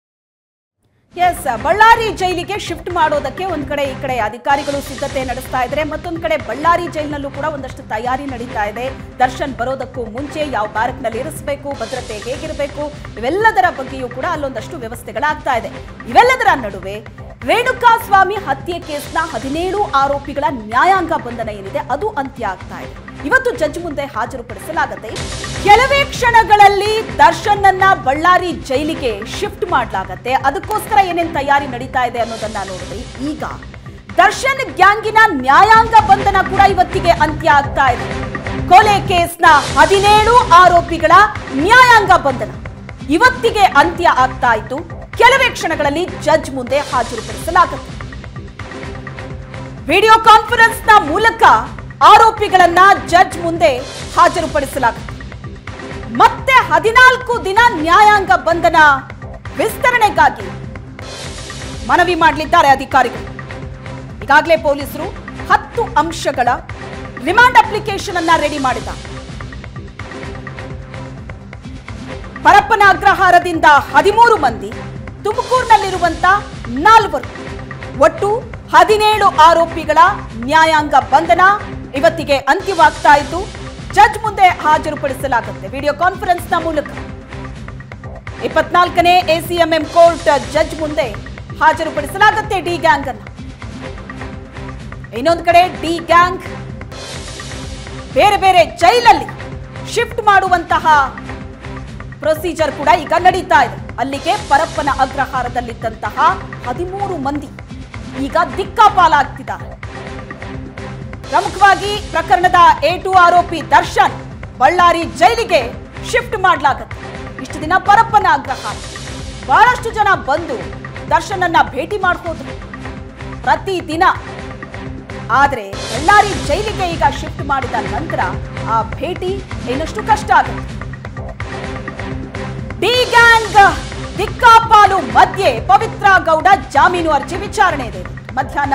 Speaker 1: Yes, Ballari ಜೈಲಿಗೆ ಶಿಫ್ಟ್ ಮಾಡೋದಕ್ಕೆ ಒಂದ್ ಕಡೆ ಈ ಕಡೆ ಅಧಿಕಾರಿಗಳು ಸಿದ್ಧತೆ ನಡೆಸ್ತಾ ಇದ್ದಾರೆ, ಮತ್ತೊಂದ್ ಕಡೆ ಬಳ್ಳಾರಿ ಜೈಲಿನಲ್ಲೂ ಕೂಡ ಒಂದಷ್ಟು ತಯಾರಿ ನಡೀತಾ ಇದೆ. ದರ್ಶನ್ ಬರೋದಕ್ಕೂ ಮುಂಚೆ ಯಾವ ಬ್ಯಾರಕ್ನಲ್ಲಿ ಇರಿಸಬೇಕು, ಭದ್ರತೆ ಹೇಗಿರಬೇಕು, ಇವೆಲ್ಲದರ ಬಗ್ಗೆಯೂ ಕೂಡ ಅಲ್ಲೊಂದಷ್ಟು ವ್ಯವಸ್ಥೆಗಳಾಗ್ತಾ ಇದೆ. ಇವೆಲ್ಲದರ ನಡುವೆ ರೇಣುಕಾಸ್ವಾಮಿ ಹತ್ಯೆ ಕೇಸ್ನ 17 ಆರೋಪಿಗಳ ನ್ಯಾಯಾಂಗ ಬಂಧನ ಏನಿದೆ ಅದು ಅಂತ್ಯ ಆಗ್ತಾ ಇದೆ. ಇವತ್ತು ಜಡ್ಜ್ ಮುಂದೆ ಹಾಜರುಪಡಿಸಲಾಗುತ್ತೆ. ಕೆಲವೇ ಕ್ಷಣಗಳಲ್ಲಿ ದರ್ಶನ್ ಅನ್ನ ಬಳ್ಳಾರಿ ಜೈಲಿಗೆ ಶಿಫ್ಟ್ ಮಾಡಲಾಗತ್ತೆ. ಅದಕ್ಕೋಸ್ಕರ ಏನೇನ್ ತಯಾರಿ ನಡೀತಾ ಇದೆ ಅನ್ನೋದನ್ನ ನೋಡಿದ್ರೆ ಈಗ ದರ್ಶನ್ ಗ್ಯಾಂಗಿನ ನ್ಯಾಯಾಂಗ ಬಂಧನ ಕೂಡ ಇವತ್ತಿಗೆ ಅಂತ್ಯ ಆಗ್ತಾ ಇದೆ. ಕೊಲೆ ಕೇಸ್ನ 17 ಆರೋಪಿಗಳ ನ್ಯಾಯಾಂಗ ಬಂಧನ ಇವತ್ತಿಗೆ ಅಂತ್ಯ ಆಗ್ತಾ ಇತ್ತು. ಕೆಲವೇ ಕ್ಷಣಗಳಲ್ಲಿ ಜಡ್ಜ್ ಮುಂದೆ ಹಾಜರುಪಡಿಸಲಾಗುತ್ತೆ. ವಿಡಿಯೋ ಕಾನ್ಫರೆನ್ಸ್ ನ ಮೂಲಕ ಆರೋಪಿಗಳನ್ನ ಜಡ್ಜ್ ಮುಂದೆ ಹಾಜರುಪಡಿಸಲಾಗುತ್ತೆ. ಮತ್ತೆ 14 ದಿನ ನ್ಯಾಯಾಂಗ ಬಂಧನ ವಿಸ್ತರಣೆಗಾಗಿ ಮನವಿ ಮಾಡಲಿದ್ದಾರೆ ಅಧಿಕಾರಿಗಳು. ಈಗಾಗಲೇ ಪೊಲೀಸರು 10 ಅಂಶಗಳ ರಿಮಾಂಡ್ ಅಪ್ಲಿಕೇಶನ್ ಅನ್ನ ರೆಡಿ ಮಾಡಿದ್ದಾರೆ. ಪರಪ್ಪನ ಅಗ್ರಹಾರದಿಂದ 13 ಮಂದಿ, ತುಮಕೂರಿನಲ್ಲಿರುವಂತ 4, ಒಟ್ಟು 17 ಆರೋಪಿಗಳ ನ್ಯಾಯಾಂಗ ಬಂಧನ ಇವತ್ತಿಗೆ ಅಂತ್ಯವಾಗ್ತಾ ಇದ್ದು ಜಡ್ಜ್ ಮುಂದೆ ಹಾಜರುಪಡಿಸಲಾಗುತ್ತೆ ವಿಡಿಯೋ ಕಾನ್ಫರೆನ್ಸ್ನ ಮೂಲಕ. 24ನೇ ACMM ಕೋರ್ಟ್ ಜಡ್ಜ್ ಮುಂದೆ ಹಾಜರುಪಡಿಸಲಾಗುತ್ತೆ ಡಿ ಗ್ಯಾಂಗ್ ಅನ್ನು. ಇನ್ನೊಂದು ಕಡೆ ಡಿ ಗ್ಯಾಂಗ್ ಬೇರೆ ಬೇರೆ ಜೈಲಲ್ಲಿ ಶಿಫ್ಟ್ ಮಾಡುವಂತಹ ಪ್ರೊಸೀಜರ್ ಕೂಡ ಈಗ ನಡೀತಾ ಇದೆ. ಅಲ್ಲಿಗೆ ಪರಪ್ಪನ ಅಗ್ರಹಾರದಲ್ಲಿದ್ದಂತಹ 13 ಮಂದಿ ಈಗ ದಿಕ್ಕಾಪಾಲಾಗ್ತಿದ್ದಾರೆ. ಪ್ರಮುಖವಾಗಿ ಪ್ರಕರಣದ A2 ಆರೋಪಿ ದರ್ಶನ್ ಬಳ್ಳಾರಿ ಜೈಲಿಗೆ ಶಿಫ್ಟ್ ಮಾಡಲಾಗುತ್ತೆ. ಇಷ್ಟು ದಿನ ಪರಪ್ಪನ ಅಗ್ರಹಾರ ಬಹಳಷ್ಟು ಜನ ಬಂದು ದರ್ಶನ್ ಅನ್ನ ಭೇಟಿ ಮಾಡ್ಕೋದ್ರು ಪ್ರತಿದಿನ. ಆದ್ರೆ ಬಳ್ಳಾರಿ ಜೈಲಿಗೆ ಈಗ ಶಿಫ್ಟ್ ಮಾಡಿದ ನಂತರ ಆ ಭೇಟಿ ಇನ್ನಷ್ಟು ಕಷ್ಟ ಆಗುತ್ತೆ. ಡಿ ಗ್ಯಾಂಗ್ ದಿಕ್ಕಾಪಾಲು ಮಧ್ಯೆ ಪವಿತ್ರ ಗೌಡ ಜಾಮೀನು ಅರ್ಜಿ ವಿಚಾರಣೆ ಇದೆ. ಮಧ್ಯಾಹ್ನ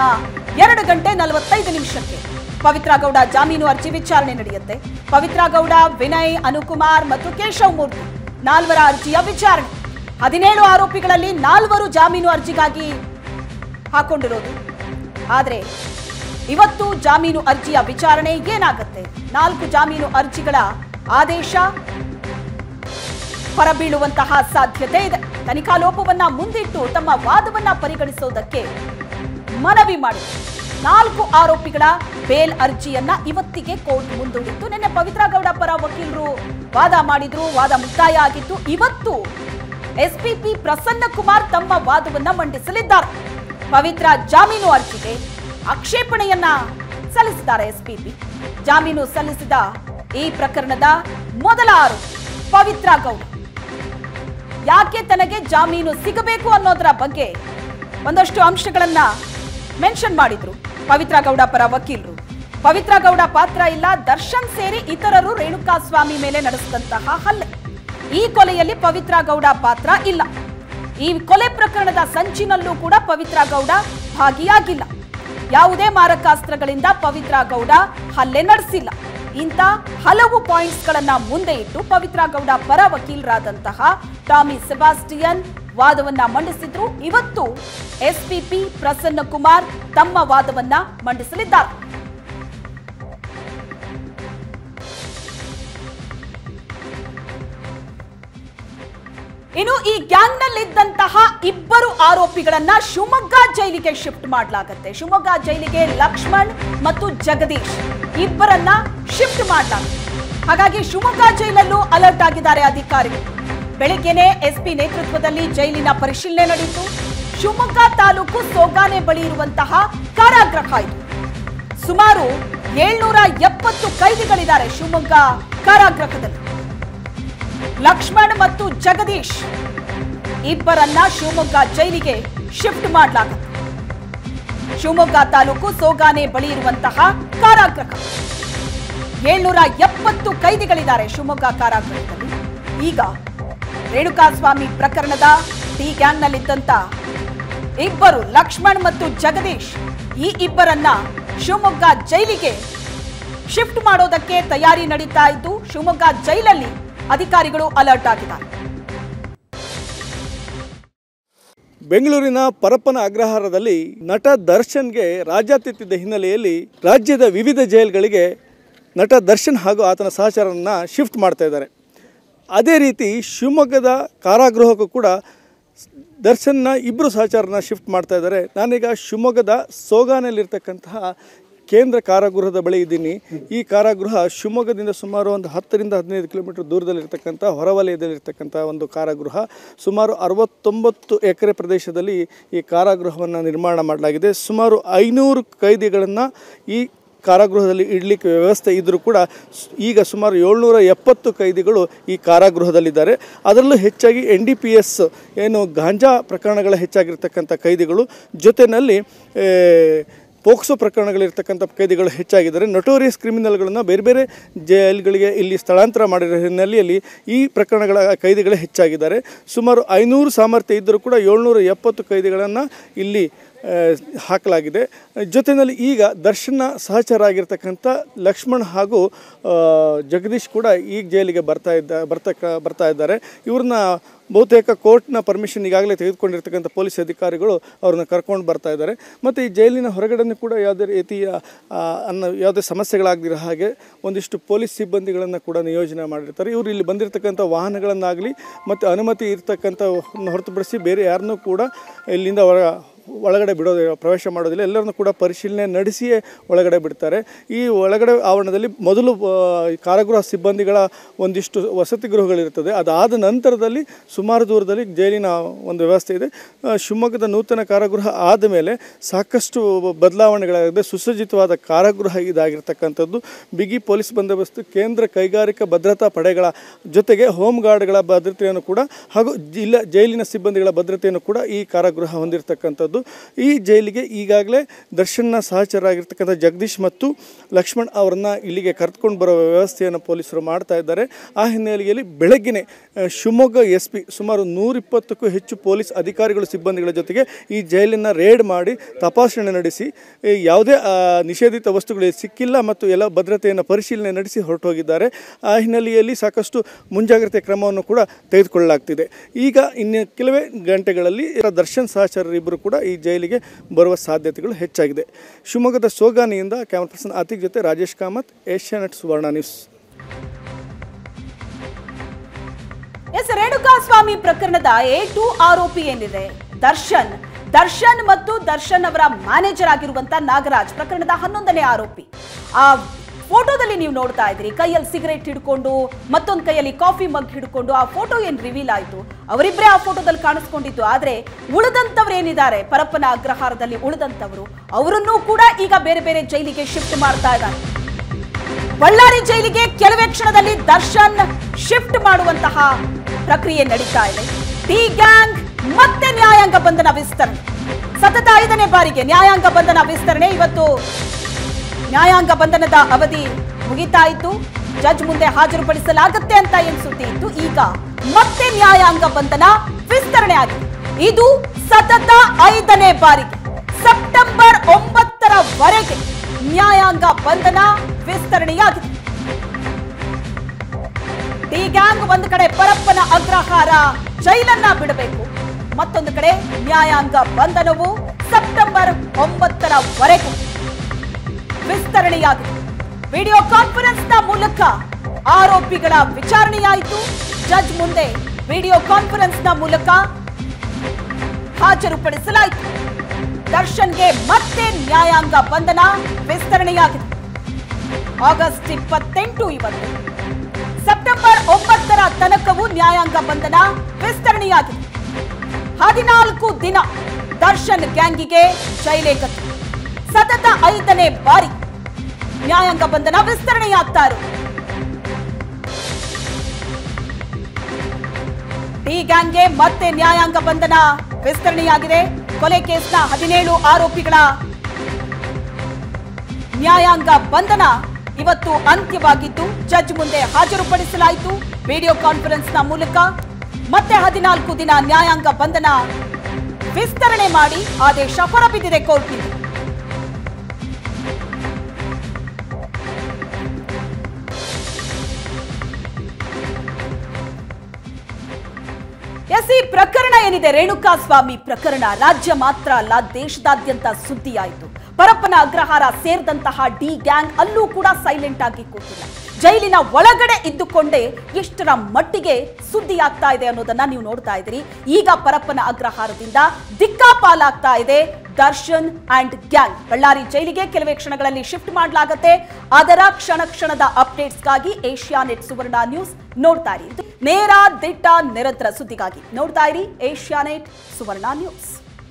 Speaker 1: 2:45 ಪವಿತ್ರ ಗೌಡ ಜಾಮೀನು ಅರ್ಜಿ ವಿಚಾರಣೆ ನಡೆಯುತ್ತೆ. ಪವಿತ್ರ ಗೌಡ, ವಿನಯ್, ಅನುಕುಮಾರ್ ಮತ್ತು ಕೇಶವ್ ಮೂರ್ತಿ 4 ಅರ್ಜಿಯ ವಿಚಾರಣೆ. 17 ಆರೋಪಿಗಳಲ್ಲಿ 4 ಜಾಮೀನು ಅರ್ಜಿಗಾಗಿ ಹಾಕೊಂಡಿರೋದು. ಆದ್ರೆ ಇವತ್ತು ಜಾಮೀನು ಅರ್ಜಿಯ ವಿಚಾರಣೆ ಏನಾಗುತ್ತೆ? 4 ಜಾಮೀನು ಅರ್ಜಿಗಳ ಆದೇಶ ಹೊರಬೀಳುವಂತಹ ಸಾಧ್ಯತೆ ಇದೆ. ತನಿಖಾ ಲೋಪವನ್ನ ಮುಂದಿಟ್ಟು ತಮ್ಮ ವಾದವನ್ನ ಪರಿಗಣಿಸುವುದಕ್ಕೆ ಮನವಿ ಮಾಡಿದೆ. 4 ಆರೋಪಿಗಳ ಬೇಲ್ ಅರ್ಜಿಯನ್ನ ಇವತ್ತಿಗೆ ಕೋರ್ಟ್ ಮುಂದೂಡಿತ್ತು. ನಿನ್ನೆ ಪವಿತ್ರ ಗೌಡ ಪರ ವಕೀಲರು ವಾದ ಮಾಡಿದ್ರು, ವಾದ ಮುಕ್ತಾಯ ಆಗಿತ್ತು. ಇವತ್ತು SPP ಪ್ರಸನ್ನ ಕುಮಾರ್ ತಮ್ಮ ವಾದವನ್ನ ಮಂಡಿಸಲಿದ್ದಾರೆ. ಪವಿತ್ರ ಜಾಮೀನು ಅರ್ಜಿಗೆ ಆಕ್ಷೇಪಣೆಯನ್ನ ಸಲ್ಲಿಸಿದ್ದಾರೆ SPP. ಜಾಮೀನು ಸಲ್ಲಿಸಿದ ಈ ಪ್ರಕರಣದ ಮೊದಲ ಆರೋಪಿ ಪವಿತ್ರ ಗೌಡ ಯಾಕೆ ತನಗೆ ಜಾಮೀನು ಸಿಗಬೇಕು ಅನ್ನೋದರ ಬಗ್ಗೆ ಒಂದಷ್ಟು ಅಂಶಗಳನ್ನ ಮೆನ್ಷನ್ ಮಾಡಿದ್ರು ಪವಿತ್ರ ಗೌಡ ಪರ ವಕೀಲರು. ಪವಿತ್ರ ಗೌಡ ಪಾತ್ರ ಇಲ್ಲ, ದರ್ಶನ್ ಸೇರಿ ಇತರರು ರೇಣುಕಾಸ್ವಾಮಿ ಮೇಲೆ ನಡೆಸಿದಂತಹ ಹಲ್ಲೆ, ಈ ಕೊಲೆಯಲ್ಲಿ ಪವಿತ್ರ ಗೌಡ ಪಾತ್ರ ಇಲ್ಲ. ಈ ಕೊಲೆ ಪ್ರಕರಣದ ಸಂಚಿನಲ್ಲೂ ಕೂಡ ಪವಿತ್ರ ಗೌಡ ಭಾಗಿಯಾಗಿಲ್ಲ. ಯಾವುದೇ ಮಾರಕಾಸ್ತ್ರಗಳಿಂದ ಪವಿತ್ರ ಗೌಡ ಹಲ್ಲೆ ನಡೆಸಿಲ್ಲ. ಇಂಥ ಹಲವು ಪಾಯಿಂಟ್ಸ್ಗಳನ್ನ ಮುಂದೆ ಇಟ್ಟು ಪವಿತ್ರ ಗೌಡ ಪರ ವಕೀಲರಾದಂತಹ ಟಾಮಿ ಸೆಬಾಸ್ಟಿಯನ್ ವಾದವನ್ನ ಮಂಡಿಸಿದ್ರು. ಇವತ್ತು SPP ಪ್ರಸನ್ನ ಕುಮಾರ್ ತಮ್ಮ ವಾದವನ್ನ ಮಂಡಿಸಲಿದ್ದಾರೆ. ಇನ್ನು ಈ ಗ್ಯಾಂಗ್ನಲ್ಲಿದ್ದಂತಹ 2 ಆರೋಪಿಗಳನ್ನ ಶಿವಮೊಗ್ಗ ಜೈಲಿಗೆ ಶಿಫ್ಟ್ ಮಾಡಲಾಗುತ್ತೆ. ಶಿವಮೊಗ್ಗ ಜೈಲಿಗೆ ಲಕ್ಷ್ಮಣ್ ಮತ್ತು ಜಗದೀಶ್ ಇಬ್ಬರನ್ನ ಶಿಫ್ಟ್ ಮಾಡಲಾಗುತ್ತೆ. ಹಾಗಾಗಿ ಶಿವಮೊಗ್ಗ ಜೈಲಲ್ಲೂ ಅಲರ್ಟ್ ಆಗಿದ್ದಾರೆ ಅಧಿಕಾರಿಗಳು. ಬೆಳಿಗ್ಗೆನೆ SP ನೇತೃತ್ವದಲ್ಲಿ ಜೈಲಿನ ಪರಿಶೀಲನೆ ನಡೆಯಿತು. ಶಿವಮೊಗ್ಗ ತಾಲೂಕು ಸೋಗಾನೆ ಬಳಿ ಇರುವಂತಹ ಕಾರಾಗೃಹ ಇದು. ಸುಮಾರು 770 ಕೈದಿಗಳಿದ್ದಾರೆ ಶಿವಮೊಗ್ಗ ಕಾರಾಗೃಹದಲ್ಲಿ. ಲಕ್ಷ್ಮಣ್ ಮತ್ತು ಜಗದೀಶ್ ಇಬ್ಬರನ್ನ ಶಿವಮೊಗ್ಗ ಜೈಲಿಗೆ ಶಿಫ್ಟ್ ಮಾಡಲಾಗುತ್ತೆ. ಶಿವಮೊಗ್ಗ ತಾಲೂಕು ಸೋಗಾನೆ ಬಳಿ ಇರುವಂತಹ ಕಾರಾಗೃಹ 770 ಕೈದಿಗಳಿದ್ದಾರೆ ಶಿವಮೊಗ್ಗ ಕಾರಾಗೃಹದಲ್ಲಿ. ಈಗ ರೇಣುಕಾಸ್ವಾಮಿ ಪ್ರಕರಣದ ಡಿ ಗ್ಯಾಂಗ್ನಲ್ಲಿದ್ದಂತ 2 ಲಕ್ಷ್ಮಣ್ ಮತ್ತು ಜಗದೀಶ್, ಈ ಇಬ್ಬರನ್ನ ಶಿವಮೊಗ್ಗ ಜೈಲಿಗೆ ಶಿಫ್ಟ್ ಮಾಡೋದಕ್ಕೆ ತಯಾರಿ ನಡೀತಾ ಇದ್ದು ಶಿವಮೊಗ್ಗ ಜೈಲಲ್ಲಿ ಅಧಿಕಾರಿಗಳು ಅಲರ್ಟ್ ಆಗಿದ್ದಾರೆ.
Speaker 4: ಬೆಂಗಳೂರಿನ ಪರಪ್ಪನ ಅಗ್ರಹಾರದಲ್ಲಿ ನಟ ದರ್ಶನ್ಗೆ ರಾಜ್ಯಾತಿಥ್ಯದ ಹಿನ್ನೆಲೆಯಲ್ಲಿ ರಾಜ್ಯದ ವಿವಿಧ ಜೈಲುಗಳಿಗೆ ನಟ ದರ್ಶನ್ ಹಾಗೂ ಆತನ ಸಹಚರರನ್ನು ಶಿಫ್ಟ್ ಮಾಡ್ತಾ ಇದ್ದಾರೆ. ಅದೇ ರೀತಿ ಶಿವಮೊಗ್ಗದ ಕಾರಾಗೃಹಕ್ಕೂ ಕೂಡ ದರ್ಶನ್ನ 2 ಸಹಚರರನ್ನ ಶಿಫ್ಟ್ ಮಾಡ್ತಾ ಇದ್ದಾರೆ. ನಾನೀಗ ಶಿವಮೊಗ್ಗದ ಸೋಗಾನೆಯಲ್ಲಿರ್ತಕ್ಕಂತಹ ಕೇಂದ್ರ ಕಾರಾಗೃಹದ ಬಳಿ ಇದ್ದೀನಿ. ಈ ಕಾರಾಗೃಹ ಶಿವಮೊಗ್ಗದಿಂದ ಸುಮಾರು ಒಂದು 10 ರಿಂದ 15 ಕಿಲೋಮೀಟರ್ ದೂರದಲ್ಲಿರ್ತಕ್ಕಂಥ ಹೊರವಲಯದಲ್ಲಿರ್ತಕ್ಕಂಥ ಒಂದು ಕಾರಾಗೃಹ. ಸುಮಾರು 69 ಎಕರೆ ಪ್ರದೇಶದಲ್ಲಿ ಈ ಕಾರಾಗೃಹವನ್ನು ನಿರ್ಮಾಣ ಮಾಡಲಾಗಿದೆ. ಸುಮಾರು 500 ಕೈದಿಗಳನ್ನು ಈ ಕಾರಾಗೃಹದಲ್ಲಿ ಇಡಲಿಕ್ಕೆ ವ್ಯವಸ್ಥೆ ಇದ್ದರೂ ಕೂಡ ಈಗ ಸುಮಾರು 770 ಕೈದಿಗಳು ಈ ಕಾರಾಗೃಹದಲ್ಲಿದ್ದಾರೆ. ಅದರಲ್ಲೂ ಹೆಚ್ಚಾಗಿ NDPS ಏನು ಗಾಂಜಾ ಪ್ರಕರಣಗಳ ಹೆಚ್ಚಾಗಿರ್ತಕ್ಕಂಥ ಕೈದಿಗಳು, ಜೊತೆಯಲ್ಲಿ ಪೋಕ್ಸೋ ಪ್ರಕರಣಗಳಿರ್ತಕ್ಕಂಥ ಕೈದಿಗಳು ಹೆಚ್ಚಾಗಿದ್ದಾರೆ. ನೊಟೋರಿಯಸ್ ಕ್ರಿಮಿನಲ್ಗಳನ್ನು ಬೇರೆ ಬೇರೆ ಜೈಲುಗಳಿಗೆ ಇಲ್ಲಿ ಸ್ಥಳಾಂತರ ಮಾಡಿರೋ ಹಿನ್ನೆಲೆಯಲ್ಲಿ ಈ ಪ್ರಕರಣಗಳ ಕೈದಿಗಳೇ ಹೆಚ್ಚಾಗಿದ್ದಾರೆ. ಸುಮಾರು 500 ಸಾಮರ್ಥ್ಯ ಇದ್ದರೂ ಕೂಡ 770 ಕೈದಿಗಳನ್ನು ಇಲ್ಲಿ ಹಾಕಲಾಗಿದೆ. ಜೊತೆಯಲ್ಲಿ ಈಗ ದರ್ಶನ್ನ ಸಹಚರ ಆಗಿರ್ತಕ್ಕಂಥ ಲಕ್ಷ್ಮಣ್ ಹಾಗೂ ಜಗದೀಶ್ ಕೂಡ ಈಗ ಜೈಲಿಗೆ ಬರ್ತಾ ಇದ್ದಾರೆ. ಇವ್ರನ್ನ ಬಹುತೇಕ ಕೋರ್ಟ್ನ ಪರ್ಮಿಷನ್ ಈಗಾಗಲೇ ತೆಗೆದುಕೊಂಡಿರ್ತಕ್ಕಂಥ ಪೊಲೀಸ್ ಅಧಿಕಾರಿಗಳು ಅವ್ರನ್ನ ಕರ್ಕೊಂಡು ಬರ್ತಾ ಇದ್ದಾರೆ. ಮತ್ತು ಈ ಜೈಲಿನ ಹೊರಗಡೆ ಕೂಡ ಯಾವುದೇ ರೀತಿಯ ಯಾವುದೇ ಸಮಸ್ಯೆಗಳಾಗದಿರೋ ಹಾಗೆ ಒಂದಿಷ್ಟು ಪೊಲೀಸ್ ಸಿಬ್ಬಂದಿಗಳನ್ನು ಕೂಡ ನಿಯೋಜನೆ ಮಾಡಿರ್ತಾರೆ. ಇವರು ಇಲ್ಲಿ ಬಂದಿರತಕ್ಕಂಥ ವಾಹನಗಳನ್ನಾಗಲಿ ಮತ್ತು ಅನುಮತಿ ಇರ್ತಕ್ಕಂಥ ಹೊರತುಪಡಿಸಿ ಬೇರೆ ಯಾರನ್ನೂ ಕೂಡ ಇಲ್ಲಿಂದ ಒಳಗಡೆ ಪ್ರವೇಶ ಮಾಡೋದಿಲ್ಲ. ಎಲ್ಲರನ್ನೂ ಕೂಡ ಪರಿಶೀಲನೆ ನಡೆಸಿಯೇ ಒಳಗಡೆ ಬಿಡ್ತಾರೆ. ಈ ಒಳಗಡೆ ಆವರಣದಲ್ಲಿ ಮೊದಲು ಕಾರಾಗೃಹ ಸಿಬ್ಬಂದಿಗಳ ಒಂದಿಷ್ಟು ವಸತಿ ಗೃಹಗಳಿರ್ತದೆ. ಅದಾದ ನಂತರದಲ್ಲಿ ಸುಮಾರು ದೂರದಲ್ಲಿ ಜೈಲಿನ ಒಂದು ವ್ಯವಸ್ಥೆ ಇದೆ. ಶಿವಮೊಗ್ಗದ ನೂತನ ಕಾರಾಗೃಹ ಆದ ಮೇಲೆ ಸಾಕಷ್ಟು ಬದಲಾವಣೆಗಳಾಗಿದೆ. ಸುಸಜ್ಜಿತವಾದ ಕಾರಾಗೃಹ ಇದಾಗಿರ್ತಕ್ಕಂಥದ್ದು. ಬಿಗಿ ಪೊಲೀಸ್ ಬಂದೋಬಸ್ತು, ಕೇಂದ್ರ ಕೈಗಾರಿಕಾ ಭದ್ರತಾ ಪಡೆಗಳ ಜೊತೆಗೆ ಹೋಮ್ ಗಾರ್ಡ್ಗಳ ಭದ್ರತೆಯನ್ನು ಕೂಡ ಹಾಗೂ ಜೈಲಿನ ಸಿಬ್ಬಂದಿಗಳ ಭದ್ರತೆಯನ್ನು ಕೂಡ ಈ ಕಾರಾಗೃಹ ಹೊಂದಿರತಕ್ಕಂಥದ್ದು. ಈ ಜೈಲಿಗೆ ಈಗಾಗಲೇ ದರ್ಶನ್ನ ಸಹಚರಾಗಿರ್ತಕ್ಕಂಥ ಜಗದೀಶ್ ಮತ್ತು ಲಕ್ಷ್ಮಣ್ ಅವರನ್ನು ಇಲ್ಲಿಗೆ ಕರೆದುಕೊಂಡು ಬರೋ ವ್ಯವಸ್ಥೆಯನ್ನು ಪೊಲೀಸರು ಮಾಡ್ತಾ ಇದ್ದಾರೆ. ಆ ಹಿನ್ನೆಲೆಯಲ್ಲಿ ಬೆಳಗ್ಗೆನೇ ಶಿವಮೊಗ್ಗ SP ಸುಮಾರು 120ಕ್ಕೂ ಹೆಚ್ಚು ಪೊಲೀಸ್ ಅಧಿಕಾರಿಗಳು ಸಿಬ್ಬಂದಿಗಳ ಜೊತೆಗೆ ಈ ಜೈಲನ್ನು ರೇಡ್ ಮಾಡಿ ತಪಾಸಣೆ ನಡೆಸಿ ಯಾವುದೇ ನಿಷೇಧಿತ ವಸ್ತುಗಳು ಸಿಕ್ಕಿಲ್ಲ ಮತ್ತು ಎಲ್ಲ ಭದ್ರತೆಯನ್ನು ಪರಿಶೀಲನೆ ನಡೆಸಿ ಹೊರಟೋಗಿದ್ದಾರೆ. ಆ ಹಿನ್ನೆಲೆಯಲ್ಲಿ ಸಾಕಷ್ಟು ಮುಂಜಾಗ್ರತೆ ಕ್ರಮವನ್ನು ಕೂಡ ತೆಗೆದುಕೊಳ್ಳಲಾಗ್ತಿದೆ. ಈಗ ಇನ್ನು ಕೆಲವೇ ಗಂಟೆಗಳಲ್ಲಿ ದರ್ಶನ್ ಸಹಚರರಿಬ್ಬರು ಕೂಡ ಈ ಜೈಲಿಗೆ ಬರುವ ಸಾಧ್ಯತೆಗಳು ಹೆಚ್ಚಾಗಿದೆ. ಶಿವಮೊಗ್ಗದ ಸೋಗಾನಿಯಿಂದ ಕ್ಯಾಮರಾ ಪರ್ಸನ್ ಆತಿಕ್ ಜೊತೆ ರಾಜೇಶ್ ಕಾಮತ್, ಏಷ್ಯಾನೆಟ್ ಸುವರ್ಣ ನ್ಯೂಸ್.
Speaker 1: ರೇಣುಕಾಸ್ವಾಮಿ ಪ್ರಕರಣದ A2 ಆರೋಪಿ ಏನಿದೆ ದರ್ಶನ್ ಮತ್ತು ದರ್ಶನ್ ಅವರ ಮ್ಯಾನೇಜರ್ ಆಗಿರುವಂತ ನಾಗರಾಜ್ ಪ್ರಕರಣದ 11ನೇ ಆರೋಪಿ. ಆ ಫೋಟೋದಲ್ಲಿ ನೀವು ನೋಡ್ತಾ ಇದ್ರಿ, ಕೈಯಲ್ಲಿ ಸಿಗರೇಟ್ ಹಿಡ್ಕೊಂಡು ಮತ್ತೊಂದು ಕೈಯಲ್ಲಿ ಕಾಫಿ ಮಗ್ ಹಿಡ್ಕೊಂಡು ಆ ಫೋಟೋ ಏನ್ ರಿವೀಲ್ ಆಯ್ತು, ಅವರಿಬ್ಬರೇ ಆ ಫೋಟೋದಲ್ಲಿ ಕಾಣಿಸ್ಕೊಂಡಿದ್ದು. ಆದ್ರೆ ಉಳಿದಂತವ್ರು ಏನಿದ್ದಾರೆ ಪರಪ್ಪನ ಅಗ್ರಹಾರದಲ್ಲಿ ಉಳಿದಂತವರು, ಅವರನ್ನೂ ಕೂಡ ಈಗ ಬೇರೆ ಬೇರೆ ಜೈಲಿಗೆ ಶಿಫ್ಟ್ ಮಾಡ್ತಾ ಇದ್ದಾರೆ. ಬಳ್ಳಾರಿ ಜೈಲಿಗೆ ಕೆಲವೇ ಕ್ಷಣದಲ್ಲಿ ದರ್ಶನ್ ಶಿಫ್ಟ್ ಮಾಡುವಂತಹ ಪ್ರಕ್ರಿಯೆ ನಡೀತಾ ಇದೆ. ಡಿ ಗ್ಯಾಂಗ್ ಮತ್ತೆ ನ್ಯಾಯಾಂಗ ಬಂಧನ ವಿಸ್ತರಣೆ, ಸತತ 5ನೇ ಬಾರಿಗೆ ನ್ಯಾಯಾಂಗ ಬಂಧನ ವಿಸ್ತರಣೆ. ಇವತ್ತು ನ್ಯಾಯಾಂಗ ಬಂಧನದ ಅವಧಿ ಮುಗಿತಾ ಇತ್ತು, ಜಡ್ಜ್ ಮುಂದೆ ಹಾಜರುಪಡಿಸಲಾಗುತ್ತೆ ಅಂತ ಏನ್ ಸುದ್ದಿ ಇತ್ತು. ಈಗ ಮತ್ತೆ ನ್ಯಾಯಾಂಗ ಬಂಧನ ವಿಸ್ತರಣೆ ಆಗಿದೆ. ಇದು ಸತತ 5ನೇ ಬಾರಿಗೆ ಸೆಪ್ಟೆಂಬರ್ 9ರವರೆಗೆ ನ್ಯಾಯಾಂಗ ಬಂಧನ ವಿಸ್ತರಣೆಯಾಗಿದೆ. ಡಿ ಗ್ಯಾಂಗ್ ಒಂದು ಕಡೆ ಪರಪ್ಪನ ಅಗ್ರಹಾರ ಜೈಲನ್ನ ಬಿಡಬೇಕು, ಮತ್ತೊಂದು ಕಡೆ ನ್ಯಾಯಾಂಗ ಬಂಧನವು ಸೆಪ್ಟೆಂಬರ್ 9ರವರೆಗೂ ವಿಸ್ತರಣೆಯಾಗಿದೆ. ವಿಡಿಯೋ ಕಾನ್ಫರೆನ್ಸ್ನ ಮೂಲಕ ಆರೋಪಿಗಳ ವಿಚಾರಣೆಯಾಯಿತು. ಜಡ್ಜ್ ಮುಂದೆ ವಿಡಿಯೋ ಕಾನ್ಫರೆನ್ಸ್ನ ಮೂಲಕ ಹಾಜರುಪಡಿಸಲಾಯಿತು. ದರ್ಶನ್ಗೆ ಮತ್ತೆ ನ್ಯಾಯಾಂಗ ಬಂಧನ ವಿಸ್ತರಣೆಯಾಗಿದೆ. ಆಗಸ್ಟ್ 28 ಇವತ್ತು, ಸೆಪ್ಟೆಂಬರ್ 9ರ ತನಕವೂ ನ್ಯಾಯಾಂಗ ಬಂಧನ ವಿಸ್ತರಣೆಯಾಗಿದೆ. 14 ದಿನ ದರ್ಶನ್ ಗ್ಯಾಂಗಿಗೆ ಜೈಲೇ ಗತಿ. ಸತತ 5ನೇ ಬಾರಿ ನ್ಯಾಯಾಂಗ ಬಂಧನ ವಿಸ್ತರಣೆಯಾಗ್ತಾ ಇರೋದು. ಡಿ ಗ್ಯಾಂಗ್ಗೆ ಮತ್ತೆ ನ್ಯಾಯಾಂಗ ಬಂಧನ ವಿಸ್ತರಣೆಯಾಗಿದೆ. ಕೊಲೆ ಕೇಸ್ನ 17 ಆರೋಪಿಗಳ ನ್ಯಾಯಾಂಗ ಬಂಧನ ಇವತ್ತು ಅಂತ್ಯವಾಗಿದ್ದು, ಜಡ್ಜ್ ಮುಂದೆ ಹಾಜರುಪಡಿಸಲಾಯಿತು ವಿಡಿಯೋ ಕಾನ್ಫರೆನ್ಸ್ನ ಮೂಲಕ. ಮತ್ತೆ 14 ದಿನ ನ್ಯಾಯಾಂಗ ಬಂಧನ ವಿಸ್ತರಣೆ ಮಾಡಿ ಆದೇಶ ಹೊರಬಿದ್ದಿದೆ ಕೋರ್ಟ್ನಿಂದ. ಈ ಪ್ರಕರಣ ಏನಿದೆ, ರೇಣುಕಾಸ್ವಾಮಿ ಪ್ರಕರಣ ರಾಜ್ಯ ಮಾತ್ರ ಅಲ್ಲ ದೇಶದಾದ್ಯಂತ ಸುದ್ದಿಯಾಯಿತು. ಪರಪ್ಪನ ಅಗ್ರಹಾರ ಸೇರಿದಂತಹ ಡಿ ಗ್ಯಾಂಗ್ ಅಲ್ಲೂ ಕೂಡ ಸೈಲೆಂಟ್ ಆಗಿ ಕೂತಿಲ್ಲ. ಜೈಲಿನ ಒಳಗಡೆ ಇದ್ದುಕೊಂಡೇ ಎಷ್ಟರ ಮಟ್ಟಿಗೆ ಸುದ್ದಿ ಆಗ್ತಾ ಇದೆ ಅನ್ನೋದನ್ನ ನೀವು ನೋಡ್ತಾ ಇದ್ದೀರಿ. ಈಗ ಪರಪ್ಪನ ಅಗ್ರಹಾರದಿಂದ ದಿಕ್ಕಾಪಾಲಾಗ್ತಾ ಇದೆ ದರ್ಶನ್ ಅಂಡ್ ಗ್ಯಾಂಗ್. ಬಳ್ಳಾರಿ ಜೈಲಿಗೆ ಕೆಲವೇ ಕ್ಷಣಗಳಲ್ಲಿ ಶಿಫ್ಟ್ ಮಾಡಲಾಗುತ್ತೆ. ಅದರ ಕ್ಷಣದ ಅಪ್ಡೇಟ್ಸ್ಗಾಗಿ ಏಷ್ಯಾನೆಟ್ ಸುವರ್ಣ ನ್ಯೂಸ್ ನೋಡ್ತಾ ಇರಿ. ನೇರ ದಿಟ್ಟ ನಿರಂತರ ಸುದ್ದಿಗಾಗಿ ನೋಡ್ತಾ ಇರಿ ಏಷ್ಯಾನೆಟ್ ಸುವರ್ಣ ನ್ಯೂಸ್.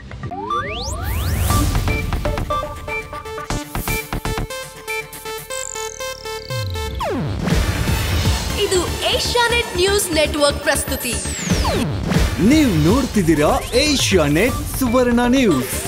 Speaker 5: ಇದು ಏಷ್ಯಾನೆಟ್ ನ್ಯೂಸ್ ನೆಟ್ವರ್ಕ್ ಪ್ರಸ್ತುತಿ.
Speaker 6: ನೀವು ನೋಡ್ತಿದ್ದೀರಾ ಏಷ್ಯಾನೆಟ್ ಸುವರ್ಣ ನ್ಯೂಸ್.